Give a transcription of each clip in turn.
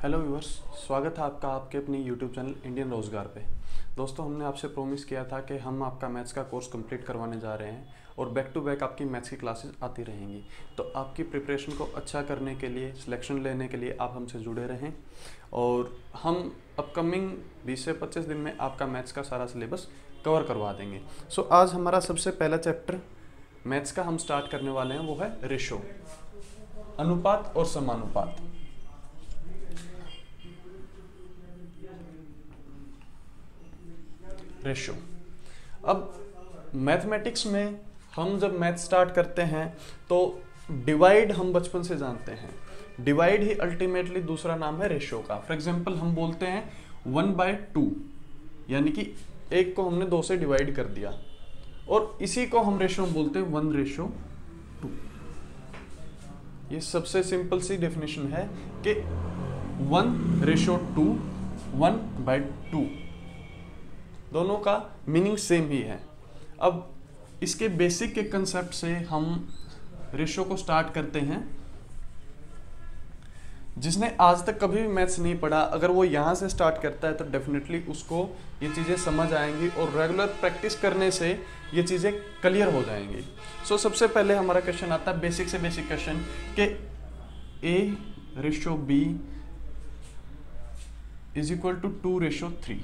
Hello viewers, स्वागत है आपका आपके अपने यूट्यूब चैनल इंडियन रोज़गार पे। दोस्तों, हमने आपसे प्रॉमिस किया था कि हम आपका मैथ्स का कोर्स कंप्लीट करवाने जा रहे हैं और बैक टू बैक आपकी मैथ्स की क्लासेस आती रहेंगी। तो आपकी प्रिपरेशन को अच्छा करने के लिए, सिलेक्शन लेने के लिए आप हमसे जुड़े रहें और हम अपकमिंग 20 से 25 दिन में आपका मैथ्स का सारा सिलेबस कवर करवा देंगे। सो आज हमारा सबसे पहला चैप्टर मैथ्स का हम स्टार्ट करने वाले हैं, वो है रेशो, अनुपात और समानुपात। रेशो। अब मैथमेटिक्स में हम जब मैथ स्टार्ट करते हैं तो डिवाइड हम बचपन से जानते हैं। डिवाइड ही अल्टीमेटली दूसरा नाम है रेशो का। फॉर एग्जांपल हम बोलते हैं 1/2, यानी कि एक को हमने 2 से डिवाइड कर दिया, और इसी को हम रेशो में बोलते हैं 1:2। ये सबसे सिंपल सी डेफिनेशन है कि 1:2, 1/2, दोनों का मीनिंग सेम ही है। अब इसके बेसिक के कंसेप्ट से हम रेशो को स्टार्ट करते हैं। जिसने आज तक कभी भी मैथ्स नहीं पढ़ा, अगर वो यहाँ से स्टार्ट करता है तो डेफिनेटली उसको ये चीज़ें समझ आएंगी और रेगुलर प्रैक्टिस करने से ये चीज़ें क्लियर हो जाएंगी। सो सबसे पहले हमारा क्वेश्चन आता है, बेसिक से बेसिक क्वेश्चन, कि A/B = 2:3,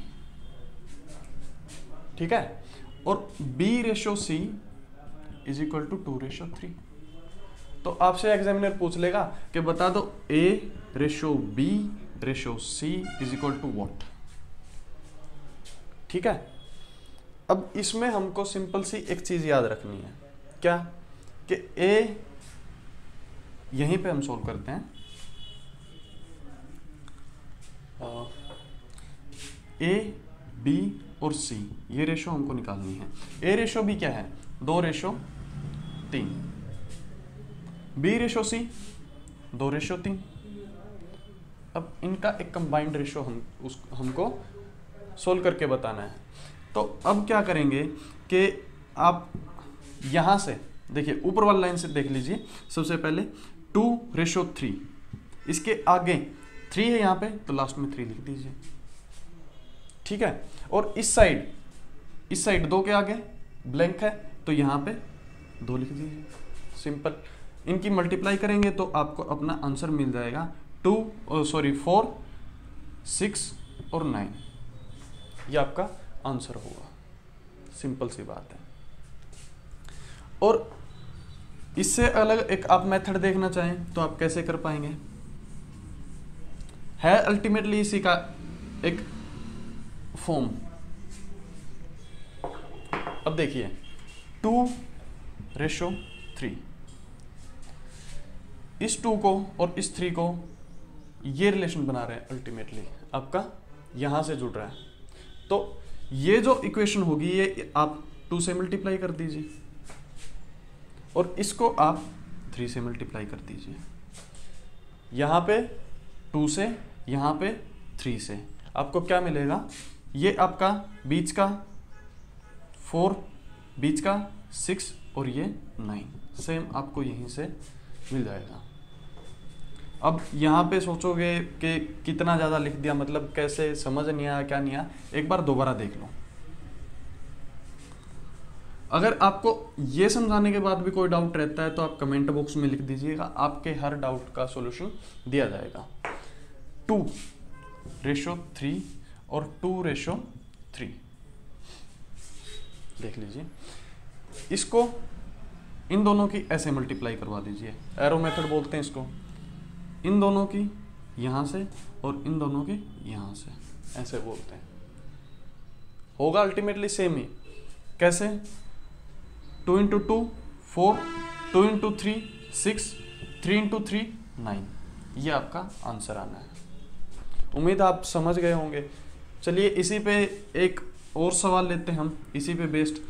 ठीक है, और B/C = 2:3। तो आपसे एग्जामिनर पूछ लेगा कि बता दो A/B/C = what, ठीक है। अब इसमें हमको सिंपल सी एक चीज याद रखनी है, क्या, कि A यहीं पे हम सोल्व करते हैं। A, B और C, ये रेशो हमको निकालनी है। A/B क्या है? 2:3। B/C 2:3। अब इनका एक कंबाइंड रेशो हमको सोल्व करके बताना है। तो अब क्या करेंगे कि आप यहां से देखिए, ऊपर वाली लाइन से देख लीजिए। सबसे पहले 2:3, इसके आगे 3 है यहाँ पे, तो लास्ट में 3 लिख दीजिए, ठीक है। और इस साइड 2 के आगे ब्लैंक है, तो यहाँ पे 2 लिख दीजिए, सिंपल। इनकी मल्टीप्लाई करेंगे तो आपको अपना आंसर मिल जाएगा 4, 6 और 9। ये आपका आंसर होगा, सिंपल सी बात है। और इससे अलग एक आप मेथड देखना चाहें तो आप कैसे कर पाएंगे, है अल्टीमेटली इसी का एक फॉर्म। अब देखिए 2:3, इस 2 को और इस 3 को ये रिलेशन बना रहे हैं, अल्टीमेटली आपका यहां से जुड़ रहा है। तो ये जो इक्वेशन होगी ये आप 2 से मल्टीप्लाई कर दीजिए और इसको आप 3 से मल्टीप्लाई कर दीजिए। यहां पे 2 से, यहां पे 3 से, आपको क्या मिलेगा? ये आपका बीच का 4, बीच का 6 और ये 9, सेम आपको यहीं से मिल जाएगा। अब यहाँ पे सोचोगे कि कितना ज़्यादा लिख दिया, मतलब कैसे, समझ नहीं आया, क्या नहीं आया, एक बार दोबारा देख लो। अगर आपको ये समझाने के बाद भी कोई डाउट रहता है तो आप कमेंट बॉक्स में लिख दीजिएगा, आपके हर डाउट का सॉल्यूशन दिया जाएगा। 2:3 और 2:3 देख लीजिए। इसको इन दोनों की ऐसे मल्टीप्लाई करवा दीजिए, एरो मेथड बोलते हैं इसको। इन दोनों की यहां से और इन दोनों की यहां से, ऐसे बोलते हैं। होगा अल्टीमेटली सेम ही। कैसे? 2 × 2 4, 2 × 3 6, 3 × 3 9, ये आपका आंसर आना है। उम्मीद आप समझ गए होंगे। चलिए इसी पे एक और सवाल लेते हैं हम, इसी पे बेस्ड।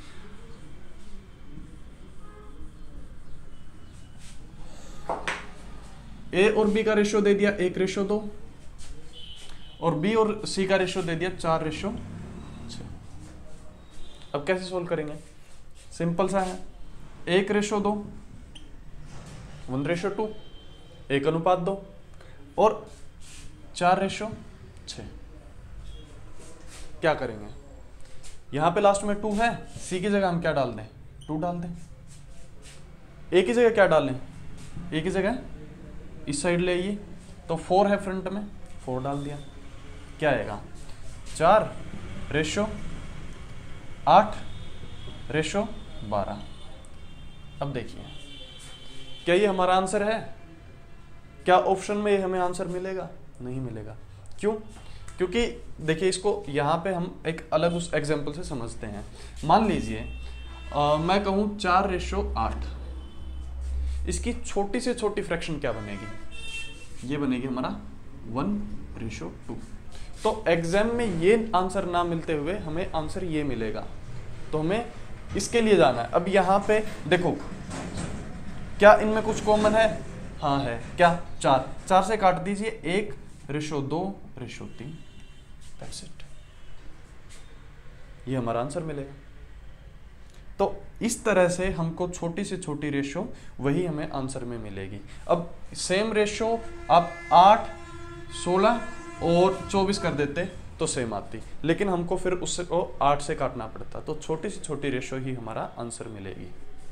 A और B का रेशियो दे दिया 1:2 और B और C का रेशियो दे दिया 4:6। अब कैसे सोल्व करेंगे? सिंपल सा है, 1:2, 1:2, 1:2, और 4:6। क्या करेंगे, यहां पे लास्ट में 2 है, सी की जगह हम क्या डाल दें, 2 डाल दें। ए की जगह क्या डालें, ए की जगह इस साइड ले आइए, तो 4 है फ्रंट में, 4 डाल दिया। क्या आएगा, 4:8:12। अब देखिए क्या ये हमारा आंसर है, क्या ऑप्शन में ये हमें आंसर मिलेगा, नहीं मिलेगा। क्यों, क्योंकि देखिए इसको यहाँ पे हम एक अलग उस एग्जाम्पल से समझते हैं। मान लीजिए मैं कहूँ 4:8, इसकी छोटी से छोटी फ्रैक्शन क्या बनेगी, ये बनेगी हमारा 1:2। तो एग्जाम में ये आंसर ना मिलते हुए हमें आंसर ये मिलेगा, तो हमें इसके लिए जाना है। अब यहाँ पे देखो क्या इनमें कुछ कॉमन है, हाँ है, क्या, 4 से काट दीजिए, 1:2:3, दैट्स इट, ये हमारा आंसर मिलेगा। तो इस तरह से हमको छोटी से छोटी रेशो वही हमें आंसर में मिलेगी। अब सेम रेशो आप 8, 16 और 24 कर देते तो सेम आती, लेकिन हमको फिर उससे को 8 से काटना पड़ता, तो छोटी से छोटी रेशो ही हमारा आंसर मिलेगी।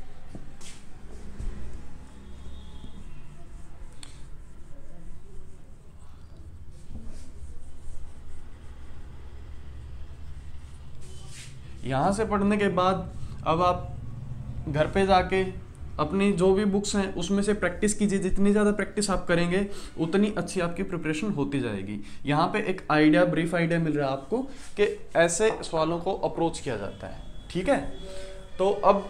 यहाँ से पढ़ने के बाद अब आप घर पे जाके अपनी जो भी बुक्स हैं उसमें से प्रैक्टिस कीजिए। जितनी ज़्यादा प्रैक्टिस आप करेंगे उतनी अच्छी आपकी प्रिपरेशन होती जाएगी। यहाँ पे एक आइडिया, ब्रीफ आइडिया मिल रहा है आपको कि ऐसे सवालों को अप्रोच किया जाता है। ठीक है, तो अब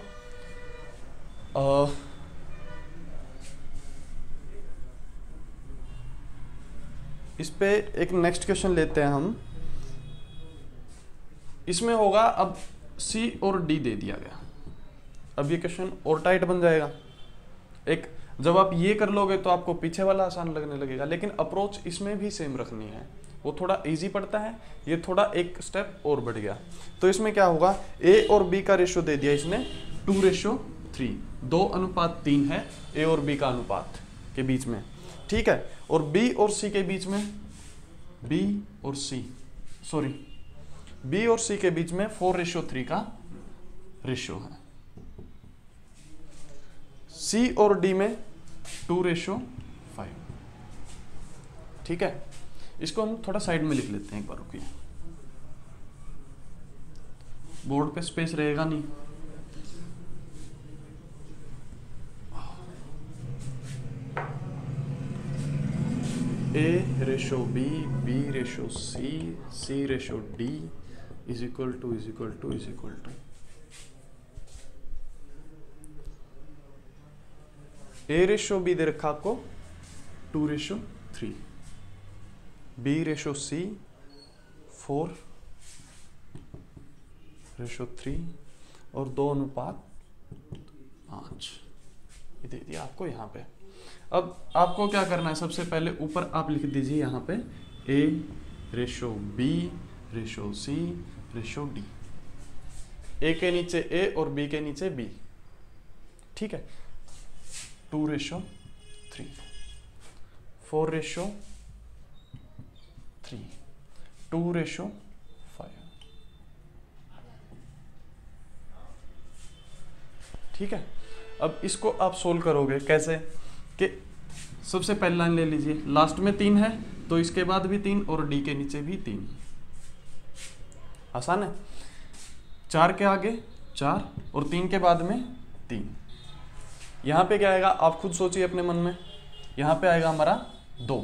इस पे एक नेक्स्ट क्वेश्चन लेते हैं हम। इसमें होगा, अब सी और डी दे दिया गया, अब ये क्वेश्चन और टाइट बन जाएगा। एक जब आप ये कर लोगे तो आपको पीछे वाला आसान लगने लगेगा, लेकिन अप्रोच इसमें भी सेम रखनी है। वो थोड़ा इजी पड़ता है, ये थोड़ा एक स्टेप और बढ़ गया। तो इसमें क्या होगा, ए और बी का रेशो दे दिया इसने 2:3, 2:3 है ए और बी का अनुपात के बीच में। ठीक है, और बी और सी के बीच में, बी और सी के बीच में 4:3 का रेशो है। सी और डी में 2:5। ठीक है, इसको हम थोड़ा साइड में लिख लेते हैं, एक बार रुकिए, बोर्ड पे स्पेस रहेगा नहीं। A:B, B:C, C:D is equal to A:B दे रखा आपको 2:3, B:C 4:3 और 2:5 ये दे दिया आपको यहाँ पे। अब आपको क्या करना है, सबसे पहले ऊपर आप लिख दीजिए यहाँ पे A:B:C:D, ए के नीचे ए और बी के नीचे बी। ठीक है, 2:3, 4:3, 2:5। ठीक है, अब इसको आप सोल्व करोगे कैसे, कि सबसे पहली लाइन ले लीजिए, लास्ट में 3 है तो इसके बाद भी 3 और डी के नीचे भी 3। आसान है, 4 के आगे 4 और 3 के बाद में 3। यहां पे क्या आएगा आप खुद सोचिए अपने मन में, यहां पे आएगा हमारा 2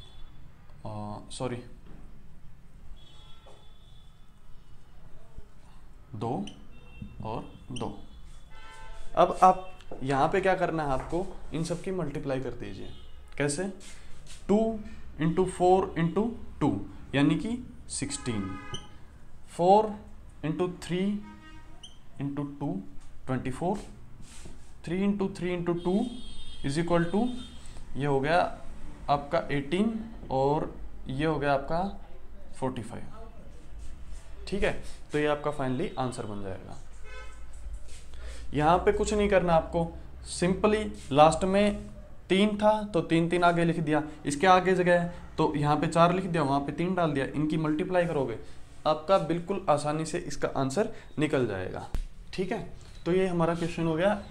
और 2। अब आप यहां पे क्या करना है, आपको इन सब की मल्टीप्लाई कर दीजिए। कैसे, 2 × 4 × 2 यानी कि 16, 4 × 3 × 2 24, 3 × 3 × 2 इज इक्वल टू, ये हो गया आपका 18 और ये हो गया आपका 45। ठीक है, तो ये आपका फाइनली आंसर बन जाएगा। यहाँ पे कुछ नहीं करना आपको, सिंपली लास्ट में 3 था तो 3 3 आगे लिख दिया, इसके आगे जगह है तो यहाँ पे 4 लिख दिया, वहाँ पे 3 डाल दिया, इनकी मल्टीप्लाई करोगे आपका बिल्कुल आसानी से इसका आंसर निकल जाएगा। ठीक है, तो ये हमारा क्वेश्चन हो गया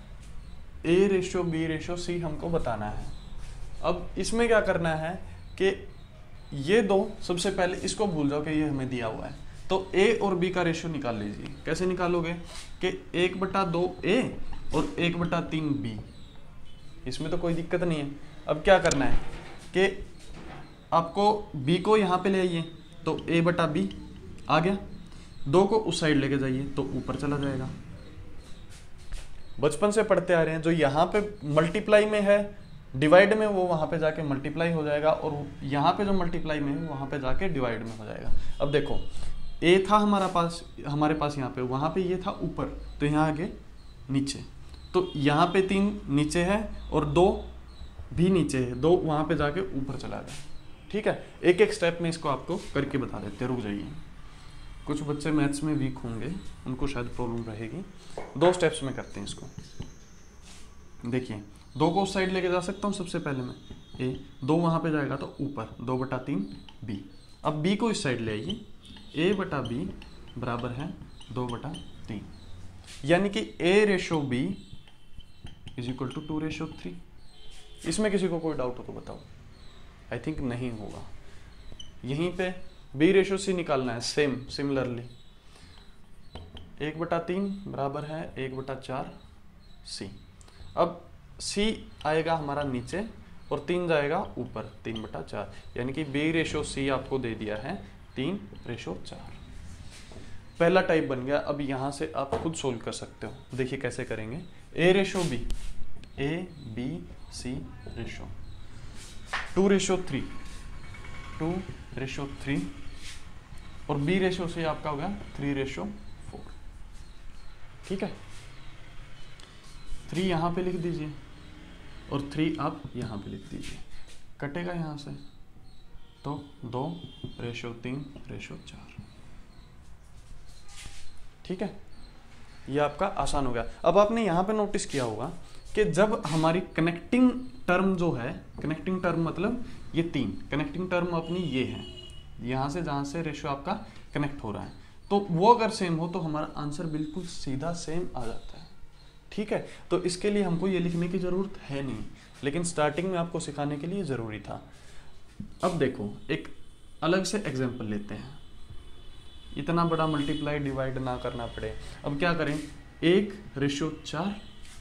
A/B/C हमको बताना है। अब इसमें क्या करना है कि ये दो, सबसे पहले इसको भूल जाओ कि ये हमें दिया हुआ है, तो A और B का रेशियो निकाल लीजिए। कैसे निकालोगे कि 1/2A और 1/3B, इसमें तो कोई दिक्कत नहीं है। अब क्या करना है कि आपको B को यहाँ पे ले आइए तो A/B आ गया, 2 को उस साइड लेके जाइए तो ऊपर चला जाएगा। बचपन से पढ़ते आ रहे हैं, जो यहाँ पे मल्टीप्लाई में है डिवाइड में, वो वहाँ पे जाके मल्टीप्लाई हो जाएगा, और यहाँ पे जो मल्टीप्लाई में है वहाँ पे जाके डिवाइड में हो जाएगा। अब देखो A था हमारे पास यहाँ पे, वहाँ पे ये था ऊपर, तो यहाँ आगे नीचे, तो यहाँ पे 3 नीचे है और 2 भी नीचे है, 2 वहाँ पे जाके ऊपर चला गया। ठीक है, एक एक स्टेप में इसको आपको करके बता देते हैं, रुक जाइए। कुछ बच्चे मैथ्स में वीक होंगे, उनको शायद प्रॉब्लम रहेगी। 2 स्टेप्स में करते हैं इसको। देखिए 2 को उस साइड लेके जा सकता हूँ, सबसे पहले मैं A, 2 वहाँ पे जाएगा तो ऊपर 2/3 B। अब B को इस साइड ले आइए, A/B बराबर है 2/3, यानी कि A/B = 2/3। इसमें किसी को कोई डाउट हो तो बताओ। आई थिंक नहीं होगा। यहीं पे B/C निकालना है, सिमिलरली 1/3 बराबर है 1/4 C। अब C आएगा हमारा नीचे और 3 जाएगा ऊपर, 3/4, यानी कि B/C आपको दे दिया है 3/4। पहला टाइप बन गया। अब यहाँ से आप खुद सोल्व कर सकते हो। देखिए कैसे करेंगे। A/B, A/B/C रेशो 2/3, 2/3 और B/C आपका हो गया 3/4। ठीक है, 3 यहाँ पे लिख दीजिए और 3 आप यहाँ पे लिख दीजिए, कटेगा यहाँ से तो 2/3/4। ठीक है, ये आपका आसान हो गया। अब आपने यहाँ पे नोटिस किया होगा कि जब हमारी कनेक्टिंग टर्म जो है, कनेक्टिंग टर्म मतलब ये 3 कनेक्टिंग टर्म अपनी ये है, यहाँ से जहाँ से रेशियो आपका कनेक्ट हो रहा है, तो वो अगर सेम हो तो हमारा आंसर बिल्कुल सीधा सेम आ जाता है। ठीक है, तो इसके लिए हमको ये लिखने की ज़रूरत है नहीं, लेकिन स्टार्टिंग में आपको सिखाने के लिए ज़रूरी था। अब देखो एक अलग से एग्जाम्पल लेते हैं, इतना बड़ा मल्टीप्लाई डिवाइड ना करना पड़े। अब क्या करें, 1/4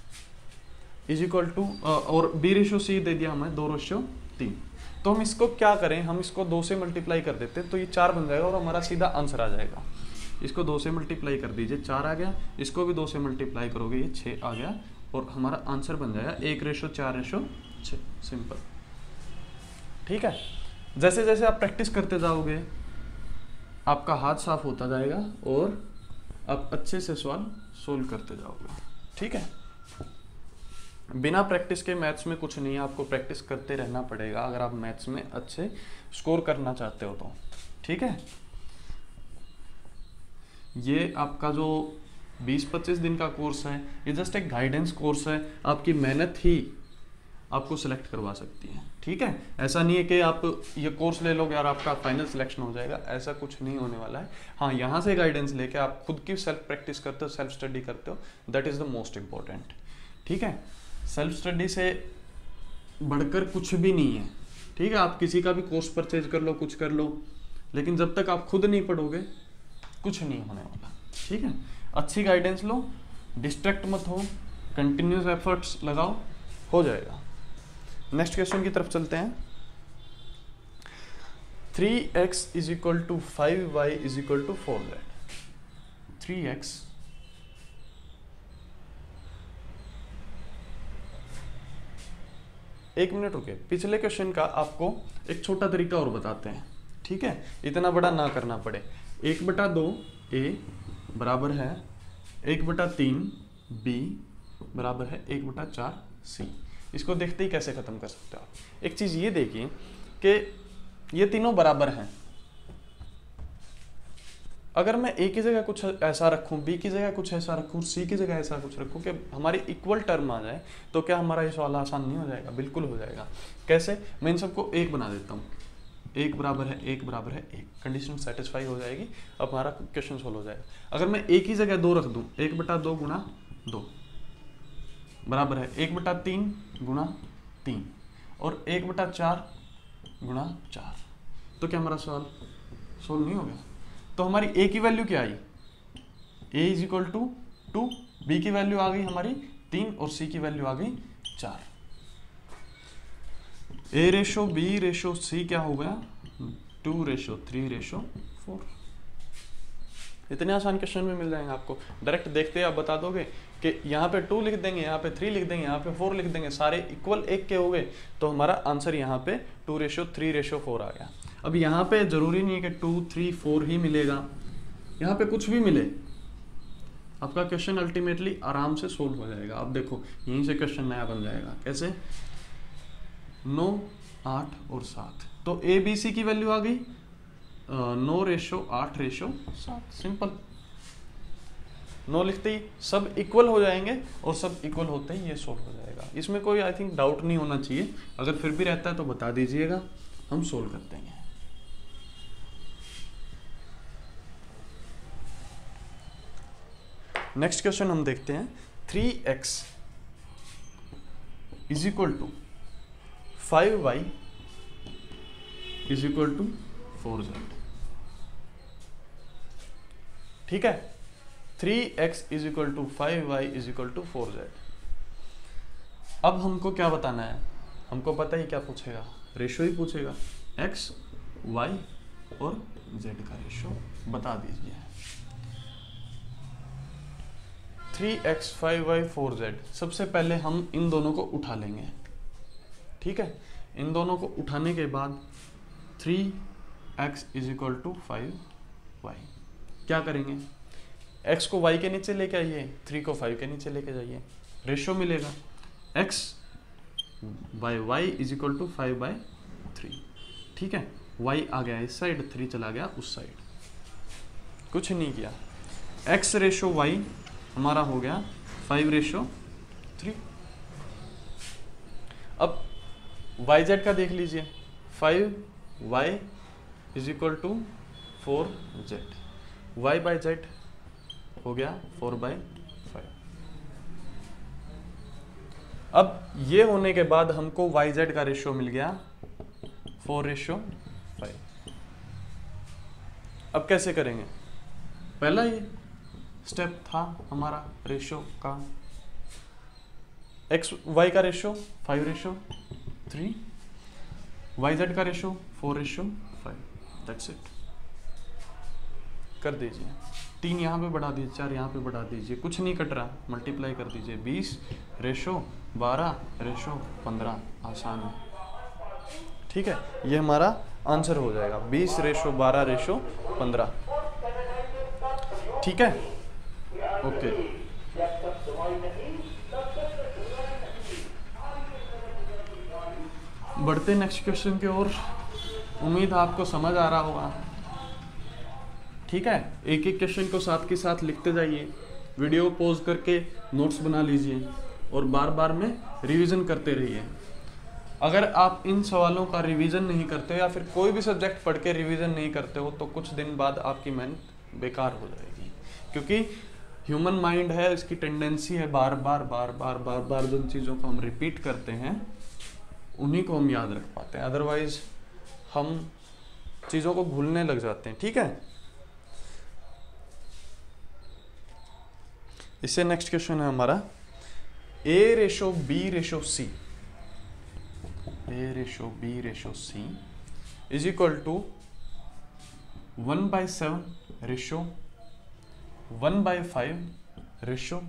= और B/C दे दिया हमें 2/3, तो हम इसको क्या करें, हम इसको 2 से मल्टीप्लाई कर देते हैं तो ये 4 बन जाएगा और हमारा सीधा आंसर आ जाएगा। इसको 2 से मल्टीप्लाई कर दीजिए, 4 आ गया, इसको भी 2 से मल्टीप्लाई करोगे ये 6 आ गया और हमारा आंसर बन जाएगा 1/4/6, सिंपल। ठीक है, जैसे जैसे आप प्रैक्टिस करते जाओगे आपका हाथ साफ होता जाएगा और आप अच्छे से सवाल सोल्व करते जाओगे। ठीक है, बिना प्रैक्टिस के मैथ्स में कुछ नहीं है, आपको प्रैक्टिस करते रहना पड़ेगा अगर आप मैथ्स में अच्छे स्कोर करना चाहते हो तो। ठीक है, ये आपका जो 20-25 दिन का कोर्स है ये जस्ट एक गाइडेंस कोर्स है, आपकी मेहनत ही आपको सिलेक्ट करवा सकती है। ठीक है, ऐसा नहीं है कि आप ये कोर्स ले लोगे और आपका फाइनल सिलेक्शन हो जाएगा, ऐसा कुछ नहीं होने वाला है। हाँ, यहाँ से गाइडेंस लेके आप खुद की सेल्फ प्रैक्टिस करते हो, सेल्फ स्टडी करते हो, that is the most important. ठीक है, सेल्फ स्टडी से बढ़कर कुछ भी नहीं है। ठीक है, आप किसी का भी कोर्स परचेज कर लो, कुछ कर लो, लेकिन जब तक आप खुद नहीं पढ़ोगे कुछ नहीं होने वाला। ठीक है, अच्छी गाइडेंस लो, डिस्ट्रैक्ट मत हो, कंटिन्यूस एफर्ट्स लगाओ, हो जाएगा। नेक्स्ट क्वेश्चन की तरफ चलते हैं। 3x = 5y = 4z। 3x एक मिनट रुके, पिछले क्वेश्चन का आपको एक छोटा तरीका और बताते हैं। ठीक है, इतना बड़ा ना करना पड़े। 1/2 a बराबर है 1/3 b बराबर है 1/4 c। इसको देखते ही कैसे खत्म कर सकते हो आप। एक चीज ये देखिए कि ये तीनों बराबर हैं। अगर मैं ए की जगह कुछ ऐसा रखूं, बी की जगह कुछ ऐसा रखूं, सी की जगह ऐसा कुछ रखूं कि हमारी इक्वल टर्म आ जाए, तो क्या हमारा ये सवाल आसान नहीं हो जाएगा? बिल्कुल हो जाएगा। कैसे? मैं इन सबको एक बना देता हूँ, एक बराबर है एक बराबर है एक, कंडीशन सेटिस्फाई हो जाएगी, अब हमारा क्वेश्चन सोल्व हो जाएगा। अगर मैं एक ही जगह 2 रख दूं, 1/2 गुणा 2 बराबर है 1/3 गुणा 3 और 1/4 गुणा 4, तो क्या हमारा सवाल सोल्व नहीं हो गया? तो हमारी ए की वैल्यू क्या आई? A is equal to 2, B की वैल्यू आ गई हमारी 3 और सी की वैल्यू आ गई 4। A ratio B ratio C क्या हो गया? 2:3:4। इतने आसान क्वेश्चन में मिल जाएंगे आपको। डायरेक्ट देखते आप बता दोगे कि यहाँ पे 2 लिख देंगे, यहाँ पे 3 लिख देंगे, यहाँ पे 4 लिख देंगे, सारे इक्वल 1 के हो गए, तो हमारा आंसर यहाँ पे 2:3:4 आ गया। अब यहाँ पे जरूरी नहीं है कि 2, 3, 4 ही मिलेगा, यहाँ पे कुछ भी मिले, आपका क्वेश्चन अल्टीमेटली आराम से सोल्व हो जाएगा। अब देखो यहीं से क्वेश्चन नया बन जाएगा। कैसे? 9, 8 और 7, तो ए बी सी की वैल्यू आ गई 9:8:7, सिंपल। 9 लिखते ही सब इक्वल हो जाएंगे और सब इक्वल होते ही ये सोल्व हो जाएगा। इसमें कोई आई थिंक डाउट नहीं होना चाहिए, अगर फिर भी रहता है तो बता दीजिएगा, हम सोल्व करते हैं। नेक्स्ट क्वेश्चन हम देखते हैं। 3x is equal to 5y is equal to 4z। ठीक है, 3x is equal to 5y is equal to 4z। अब हमको क्या बताना है? हमको पता ही क्या पूछेगा, रेशो ही पूछेगा, x, y और z का रेशो बता दीजिए। 3x 5y 4z, सबसे पहले हम इन दोनों को उठा लेंगे। ठीक है, इन दोनों को उठाने के बाद 3x is equal to 5y, क्या करेंगे? x को y के नीचे लेके आइए, 3 को 5 के नीचे लेके जाइए, रेशो मिलेगा x by y is equal to 5/3। ठीक है, y आ गया इस साइड, 3 चला गया उस साइड, कुछ नहीं किया। x रेशो y हमारा हो गया 5:3। अब yz का देख लीजिए, 5y is equal to 4z, y by z हो गया 4/5। अब ये होने के बाद हमको yz का रेशियो मिल गया 4:5। अब कैसे करेंगे? पहला ये स्टेप था हमारा रेशियो का, x y का रेशियो 5:3, yz का रेशियो 4:5, दैट्स इट। कर दीजिए, 3 यहाँ पे बढ़ा दीजिए, 4 यहाँ पे बढ़ा दीजिए, कुछ नहीं कट रहा, मल्टीप्लाई कर दीजिए, 20:12:15, आसान है। ठीक है, ये हमारा आंसर हो जाएगा 20:12:15। ठीक है, ओके। बढ़ते नेक्स्ट क्वेश्चन की ओर। उम्मीद आपको समझ आ रहा होगा। ठीक है, एक एक क्वेश्चन को साथ के साथ लिखते जाइए, वीडियो पॉज करके नोट्स बना लीजिए और बार बार में रिवीजन करते रहिए। अगर आप इन सवालों का रिवीजन नहीं करते हो या फिर कोई भी सब्जेक्ट पढ़ के रिवीजन नहीं करते हो, तो कुछ दिन बाद आपकी मेहनत बेकार हो जाएगी, क्योंकि ह्यूमन माइंड है, इसकी टेंडेंसी है बार बार जिन चीज़ों को हम रिपीट करते हैं उन्हीं को हम याद रख पाते हैं, अदरवाइज हम चीज़ों को भूलने लग जाते हैं। ठीक है, इससे नेक्स्ट क्वेश्चन है हमारा A:B:C, A:B:C is equal to 1/7 ratio 1/5 ratio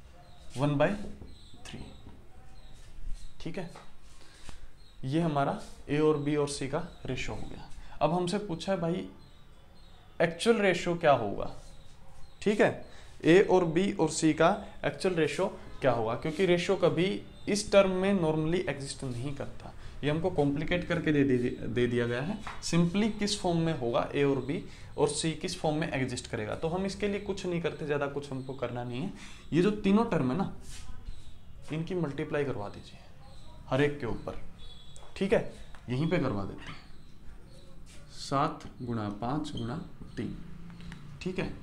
1/3। ठीक है, ये हमारा A और B और C का रेशो हो गया। अब हमसे पूछा है भाई एक्चुअल रेशो क्या होगा। ठीक है, A और B और C का एक्चुअल रेशो क्या होगा, क्योंकि रेशो कभी इस टर्म में नॉर्मली एग्जिस्ट नहीं करता, ये हमको कॉम्प्लिकेट करके दे दिया गया है। सिंपली किस फॉर्म में होगा ए और बी और सी किस फॉर्म में एग्जिस्ट करेगा, तो हम इसके लिए कुछ नहीं करते, ज़्यादा कुछ हमको करना नहीं है। ये जो तीनों टर्म है ना, इनकी मल्टीप्लाई करवा दीजिए हर एक के ऊपर, ठीक है, यहीं पे करवा देते हैं। 7 गुणा 5 गुणा 3, ठीक है,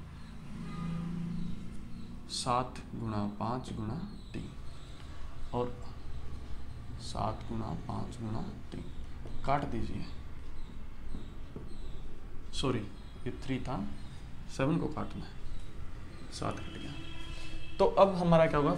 7 गुणा 5 गुणा 3 और 7 गुणा 5 गुणा 3, काट दीजिए, सॉरी ये 3 था, 7 को काटना है, 7 कट गया। तो अब हमारा क्या होगा,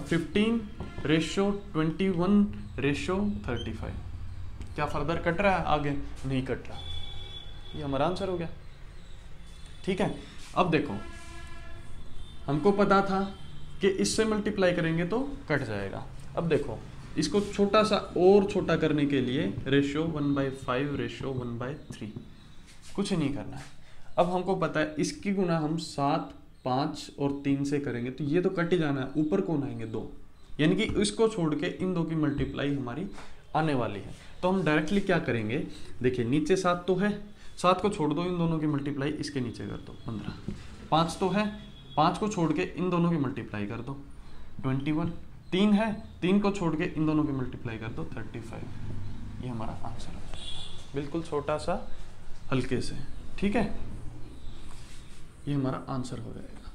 15:21:35। क्या फर्दर कट रहा है आगे? नहीं कट रहा, ये हमारा आंसर हो गया, ठीक है। अब देखो, हमको पता था कि इससे मल्टीप्लाई करेंगे तो कट जाएगा। अब देखो, इसको छोटा सा और छोटा करने के लिए रेशियो 1/5 रेशियो 1/3, कुछ नहीं करना है। अब हमको पता है इसकी गुना हम 7, 5 और 3 से करेंगे तो ये तो कट ही जाना है, ऊपर कौन आएंगे 2, यानी कि इसको छोड़ के इन दो की मल्टीप्लाई हमारी आने वाली है। तो हम डायरेक्टली क्या करेंगे, देखिए नीचे 7 तो है, 7 को छोड़ दो, इन दोनों की मल्टीप्लाई इसके नीचे कर दो 15, 5 तो है, 5 को छोड़ के इन दोनों की मल्टीप्लाई कर दो 21, 3 है, 3 को छोड़ के इन दोनों की मल्टीप्लाई कर दो 35। ये हमारा आंसर है, बिल्कुल छोटा सा हल्के से, ठीक है, ये हमारा आंसर हो जाएगा।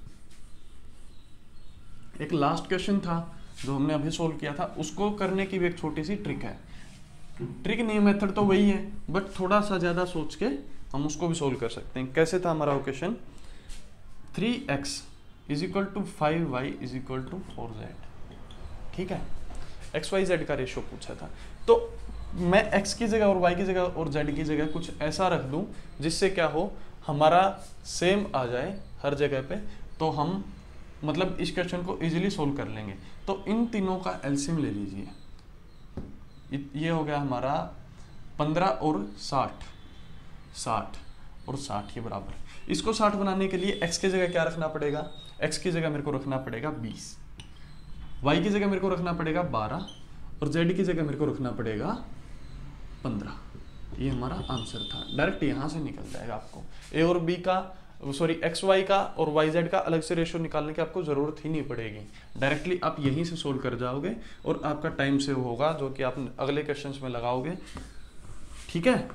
एक लास्ट क्वेश्चन था जो हमने अभी सोल्व किया था, उसको करने की भी एक छोटी सी ट्रिक है। ट्रिक नहीं, मेथड तो वही है, बट थोड़ा सा ज़्यादा सोच के हम उसको भी सोल्व कर सकते हैं। कैसे था हमारा क्वेश्चन, 3x = 5y = 4z, ठीक है, XYZ का रेशियो पूछा था। तो मैं x की जगह और y की जगह और z की जगह कुछ ऐसा रख दूं जिससे क्या हो, हमारा सेम आ जाए हर जगह पे, तो हम मतलब इस क्वेश्चन को इजीली सोल्व कर लेंगे। तो इन तीनों का एलसीएम ले लीजिए, ये हो गया हमारा 15 और 60, 60 और 60 ये बराबर। इसको 60 बनाने के लिए x की जगह क्या रखना पड़ेगा, x की जगह मेरे को रखना पड़ेगा 20, y की जगह मेरे को रखना पड़ेगा 12 और z की जगह मेरे को रखना पड़ेगा 15। ये हमारा आंसर था, डायरेक्ट यहाँ से निकल जाएगा। आपको a और b का, सॉरी XY का और YZ का अलग से रेशियो निकालने की आपको ज़रूरत ही नहीं पड़ेगी, डायरेक्टली आप यहीं से सोल्व कर जाओगे और आपका टाइम सेव होगा, जो कि आप अगले क्वेश्चंस में लगाओगे, ठीक है।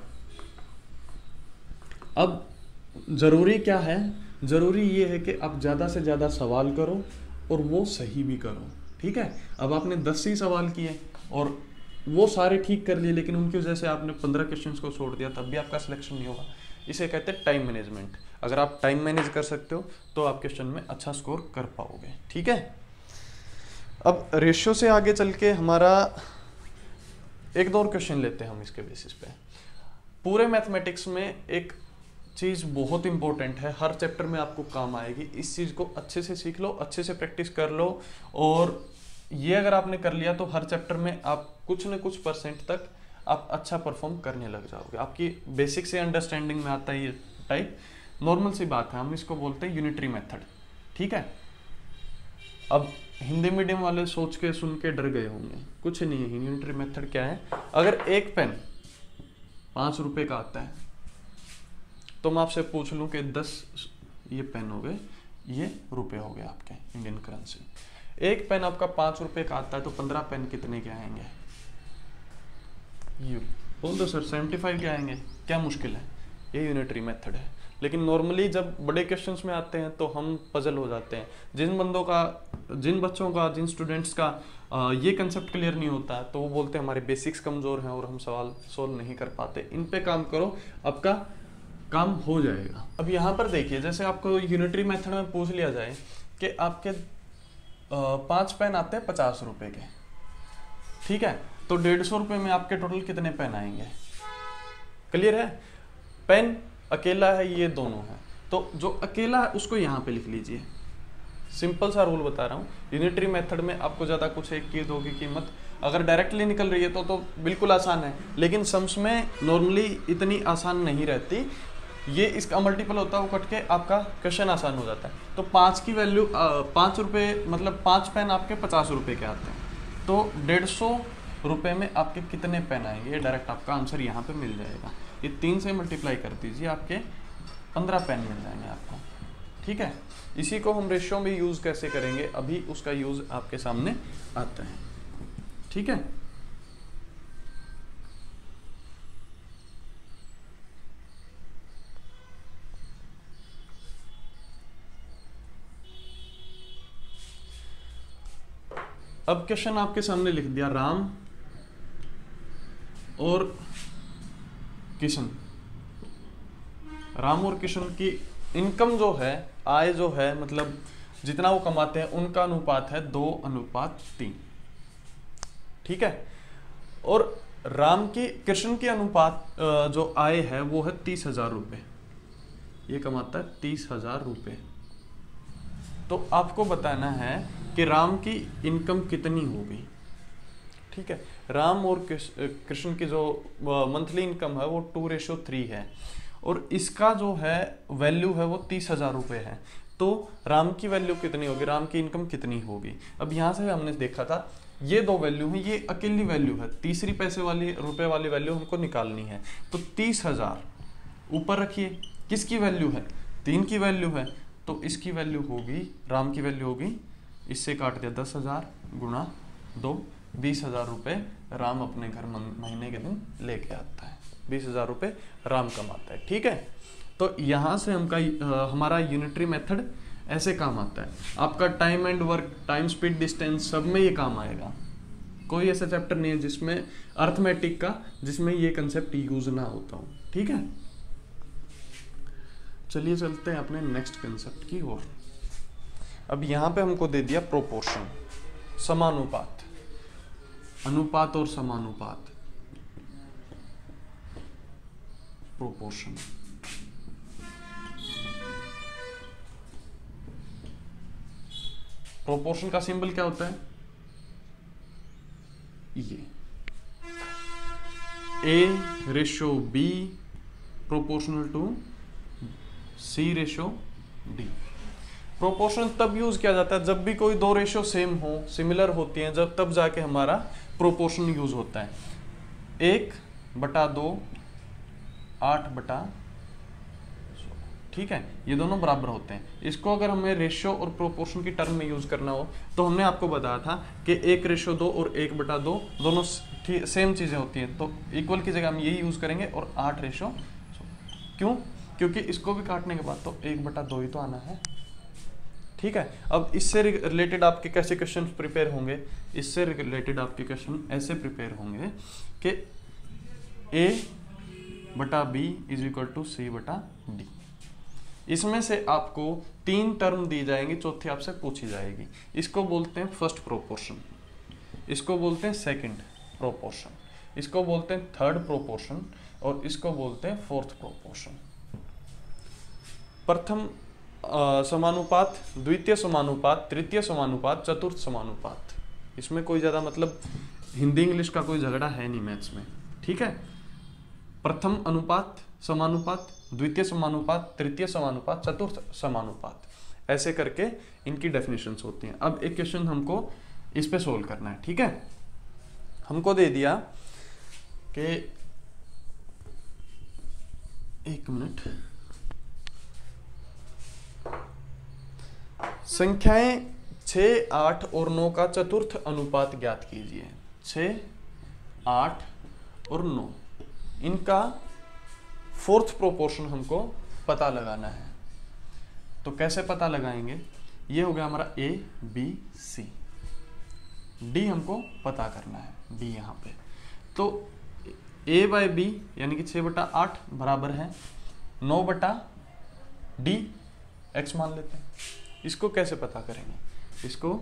अब ज़रूरी क्या है, ज़रूरी ये है कि आप ज़्यादा से ज़्यादा सवाल करो और वो सही भी करो, ठीक है। अब आपने 10 ही सवाल किए और वो सारे ठीक कर लिए, लेकिन उनकी वजह से आपने 15 क्वेश्चंस को छोड़ दिया, तब भी आपका सिलेक्शन नहीं होगा। इसे कहते हैं टाइम मैनेजमेंट। अगर आप टाइम मैनेज कर सकते हो तो आप क्वेश्चन में अच्छा स्कोर कर पाओगे, ठीक है। अब रेशियो से आगे चल के हमारा एक दो और क्वेश्चन लेते हैं हम इसके बेसिस पे। पूरे मैथमेटिक्स में एक चीज़ बहुत इंपॉर्टेंट है, हर चैप्टर में आपको काम आएगी, इस चीज़ को अच्छे से सीख लो, अच्छे से प्रैक्टिस कर लो, और ये अगर आपने कर लिया तो हर चैप्टर में आप कुछ न कुछ % तक आप अच्छा परफॉर्म करने लग जाओगे। आपकी बेसिक से अंडरस्टैंडिंग में आता है ये टाइप, नॉर्मल सी बात है, हम इसको बोलते हैं यूनिटरी मेथड, ठीक है। अब हिंदी मीडियम वाले सोच के सुन के डर गए होंगे, कुछ नहीं है। यूनिटरी मेथड क्या है, अगर एक पेन 5 रुपए का आता है तो मैं आपसे पूछ लूं कि 10 ये पेन हो गए, ये रुपए हो गए आपके इंडियन करेंसी। एक पेन आपका 5 रुपए का आता है तो 15 पेन कितने के आएंगे, ये बोल दो सर 75 के आएंगे, क्या मुश्किल है, ये यूनिटरी मेथड है। लेकिन नॉर्मली जब बड़े क्वेश्चंस में आते हैं तो हम पजल हो जाते हैं। जिन बच्चों का जिन स्टूडेंट्स का ये कंसेप्ट क्लियर नहीं होता है तो वो बोलते हैं हमारे बेसिक्स कमज़ोर हैं और हम सवाल सोल्व नहीं कर पाते। इन पे काम करो, आपका काम हो जाएगा। अब यहाँ पर देखिए, जैसे आपको यूनिटरी मेथड में पूछ लिया जाए कि आपके 5 पेन आते हैं 50 रुपए के, ठीक है, तो 150 रुपये में आपके टोटल कितने पेन आएंगे, क्लियर है। पेन अकेला है, ये दोनों है, तो जो अकेला है उसको यहाँ पे लिख लीजिए। सिंपल सा रूल बता रहा हूँ, यूनिटरी मेथड में आपको ज़्यादा कुछ एक की दो की कीमत अगर डायरेक्टली निकल रही है तो बिल्कुल आसान है, लेकिन सम्स में नॉर्मली इतनी आसान नहीं रहती। ये इसका मल्टीपल होता है, वो कट के आपका क्वेश्चन आसान हो जाता है। तो 5 की वैल्यू 5 रुपये, मतलब 5 पेन आपके 50 रुपये के आते हैं, तो 150 रुपए में आपके कितने पेन आएंगे, ये डायरेक्ट आपका आंसर यहाँ पे मिल जाएगा। ये 3 से मल्टीप्लाई कर दीजिए, आपके 15 पेन मिल जाएंगे आपको। ठीक है, इसी को हम रेशियो में यूज़ कैसे करेंगे, अभी उसका यूज़ आपके सामने आता है। ठीक है, अब क्वेश्चन आपके सामने लिख दिया, राम और किशन, राम और किशन की इनकम जो है, आय जो है, मतलब जितना वो कमाते हैं उनका अनुपात है 2:3। ठीक है, और राम की कृष्ण की अनुपात जो आय है वो है 30,000 रुपये, ये कमाता है 30,000 रुपये। तो आपको बताना है कि राम की इनकम कितनी होगी। ठीक है, राम और कृष्ण की जो मंथली इनकम है वो 2:3 है, और इसका जो है वैल्यू है वो 30,000 रुपये है। तो राम की वैल्यू कितनी होगी, राम की इनकम कितनी होगी। अब यहाँ से हमने देखा था ये दो वैल्यू है, ये अकेली वैल्यू है, तीसरी पैसे वाली रुपए वाली वैल्यू हमको निकालनी है। तो 30,000 ऊपर रखिए, किसकी वैल्यू है, 3 की वैल्यू है, तो इसकी वैल्यू होगी, राम की वैल्यू होगी, इससे काट दिया 10,000 गुणा 2, 20,000 रुपये राम अपने घर महीने के दिन लेके आता है, 20,000 रुपये राम कमाता है। ठीक है, तो यहाँ से हमारा यूनिटरी मेथड ऐसे काम आता है। आपका time and work, time speed distance, सब में ये काम आएगा। कोई ऐसा चैप्टर नहीं है जिसमें अर्थमेटिक का जिसमें ये कंसेप्ट यूज ना होता हो। ठीक है, चलिए चलते हैं अपने नेक्स्ट कंसेप्ट की ओर। अब यहाँ पे हमको दे दिया प्रोपोर्शन, समानुपात, अनुपात और समानुपात, प्रोपोर्शन। प्रोपोर्शन का सिंबल क्या होता है, ये A/B proportional to C/D। Proportion तब यूज किया जाता है जब भी कोई दो रेशियो सेम हो, सिमिलर होती हैं, जब तब जाके हमारा प्रोपोर्शन यूज होता है। 1/2, 8/100। ठीक है, ये दोनों बराबर होते हैं। इसको अगर हमें रेशियो और प्रोपोर्शन की टर्म में यूज करना हो तो हमने आपको बताया था कि 1/2 और 1/2 दोनों सेम चीजें होती हैं, तो इक्वल की जगह हम यही यूज करेंगे, और 8/100। क्यों, क्योंकि इसको भी काटने के बाद तो 1/2 ही तो आना है। ठीक है, अब इससे रिलेटेड आपके कैसे क्वेश्चन प्रिपेयर होंगे, इससे रिलेटेड आपके क्वेश्चन ऐसे प्रिपेयर होंगे कि A/B = C/D। इसमें से आपको 3 टर्म दी जाएंगी, चौथी आपसे पूछी जाएगी। इसको बोलते हैं फर्स्ट प्रोपोर्शन, इसको बोलते हैं सेकंड प्रोपोर्शन, इसको बोलते हैं थर्ड प्रोपोर्शन, और इसको बोलते हैं फोर्थ प्रोपोर्शन। प्रथम समानुपात, द्वितीय समानुपात, तृतीय समानुपात, चतुर्थ समानुपात। इसमें कोई ज्यादा मतलब हिंदी इंग्लिश का कोई झगड़ा है नहीं मैथ्स में। ठीक है, प्रथम अनुपात समानुपात, द्वितीय समानुपात, तृतीय समानुपात, चतुर्थ समानुपात, ऐसे करके इनकी डेफिनेशंस होती हैं। अब एक क्वेश्चन हमको इस पे सोल्व करना है। ठीक है, हमको दे दिया कि 1 मिनट, संख्याएं 6, 8 और 9 का चतुर्थ अनुपात ज्ञात कीजिए। 6, 8 और 9, इनका फोर्थ प्रोपोर्शन हमको पता लगाना है। तो कैसे पता लगाएंगे, ये हो गया हमारा A/B/C, D हमको पता करना है, D यहाँ पे। तो A/B यानी कि 6/8 बराबर है 9/D, x मान लेते हैं। इसको कैसे पता करेंगे, इसको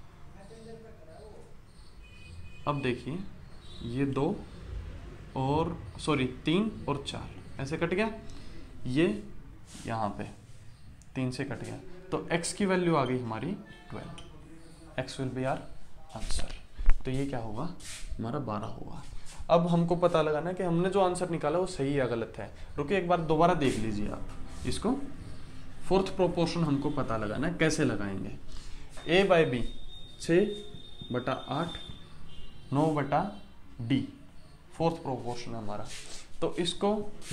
अब देखिए, ये 2 और 3 और 4 ऐसे कट गया, ये यहाँ पे 3 से कट गया, तो x की वैल्यू आ गई हमारी 12। x will be our answer. तो ये क्या होगा, हमारा 12 होगा। अब हमको पता लगाना है कि हमने जो आंसर निकाला वो सही या गलत है। रुकिए, एक बार दोबारा देख लीजिए आप इसको। फोर्थ प्रोपोर्शन हमको पता लगाना है, कैसे लगाएंगे। A/B 6/8, 9/D D, fourth proportion है हमारा। तो इसको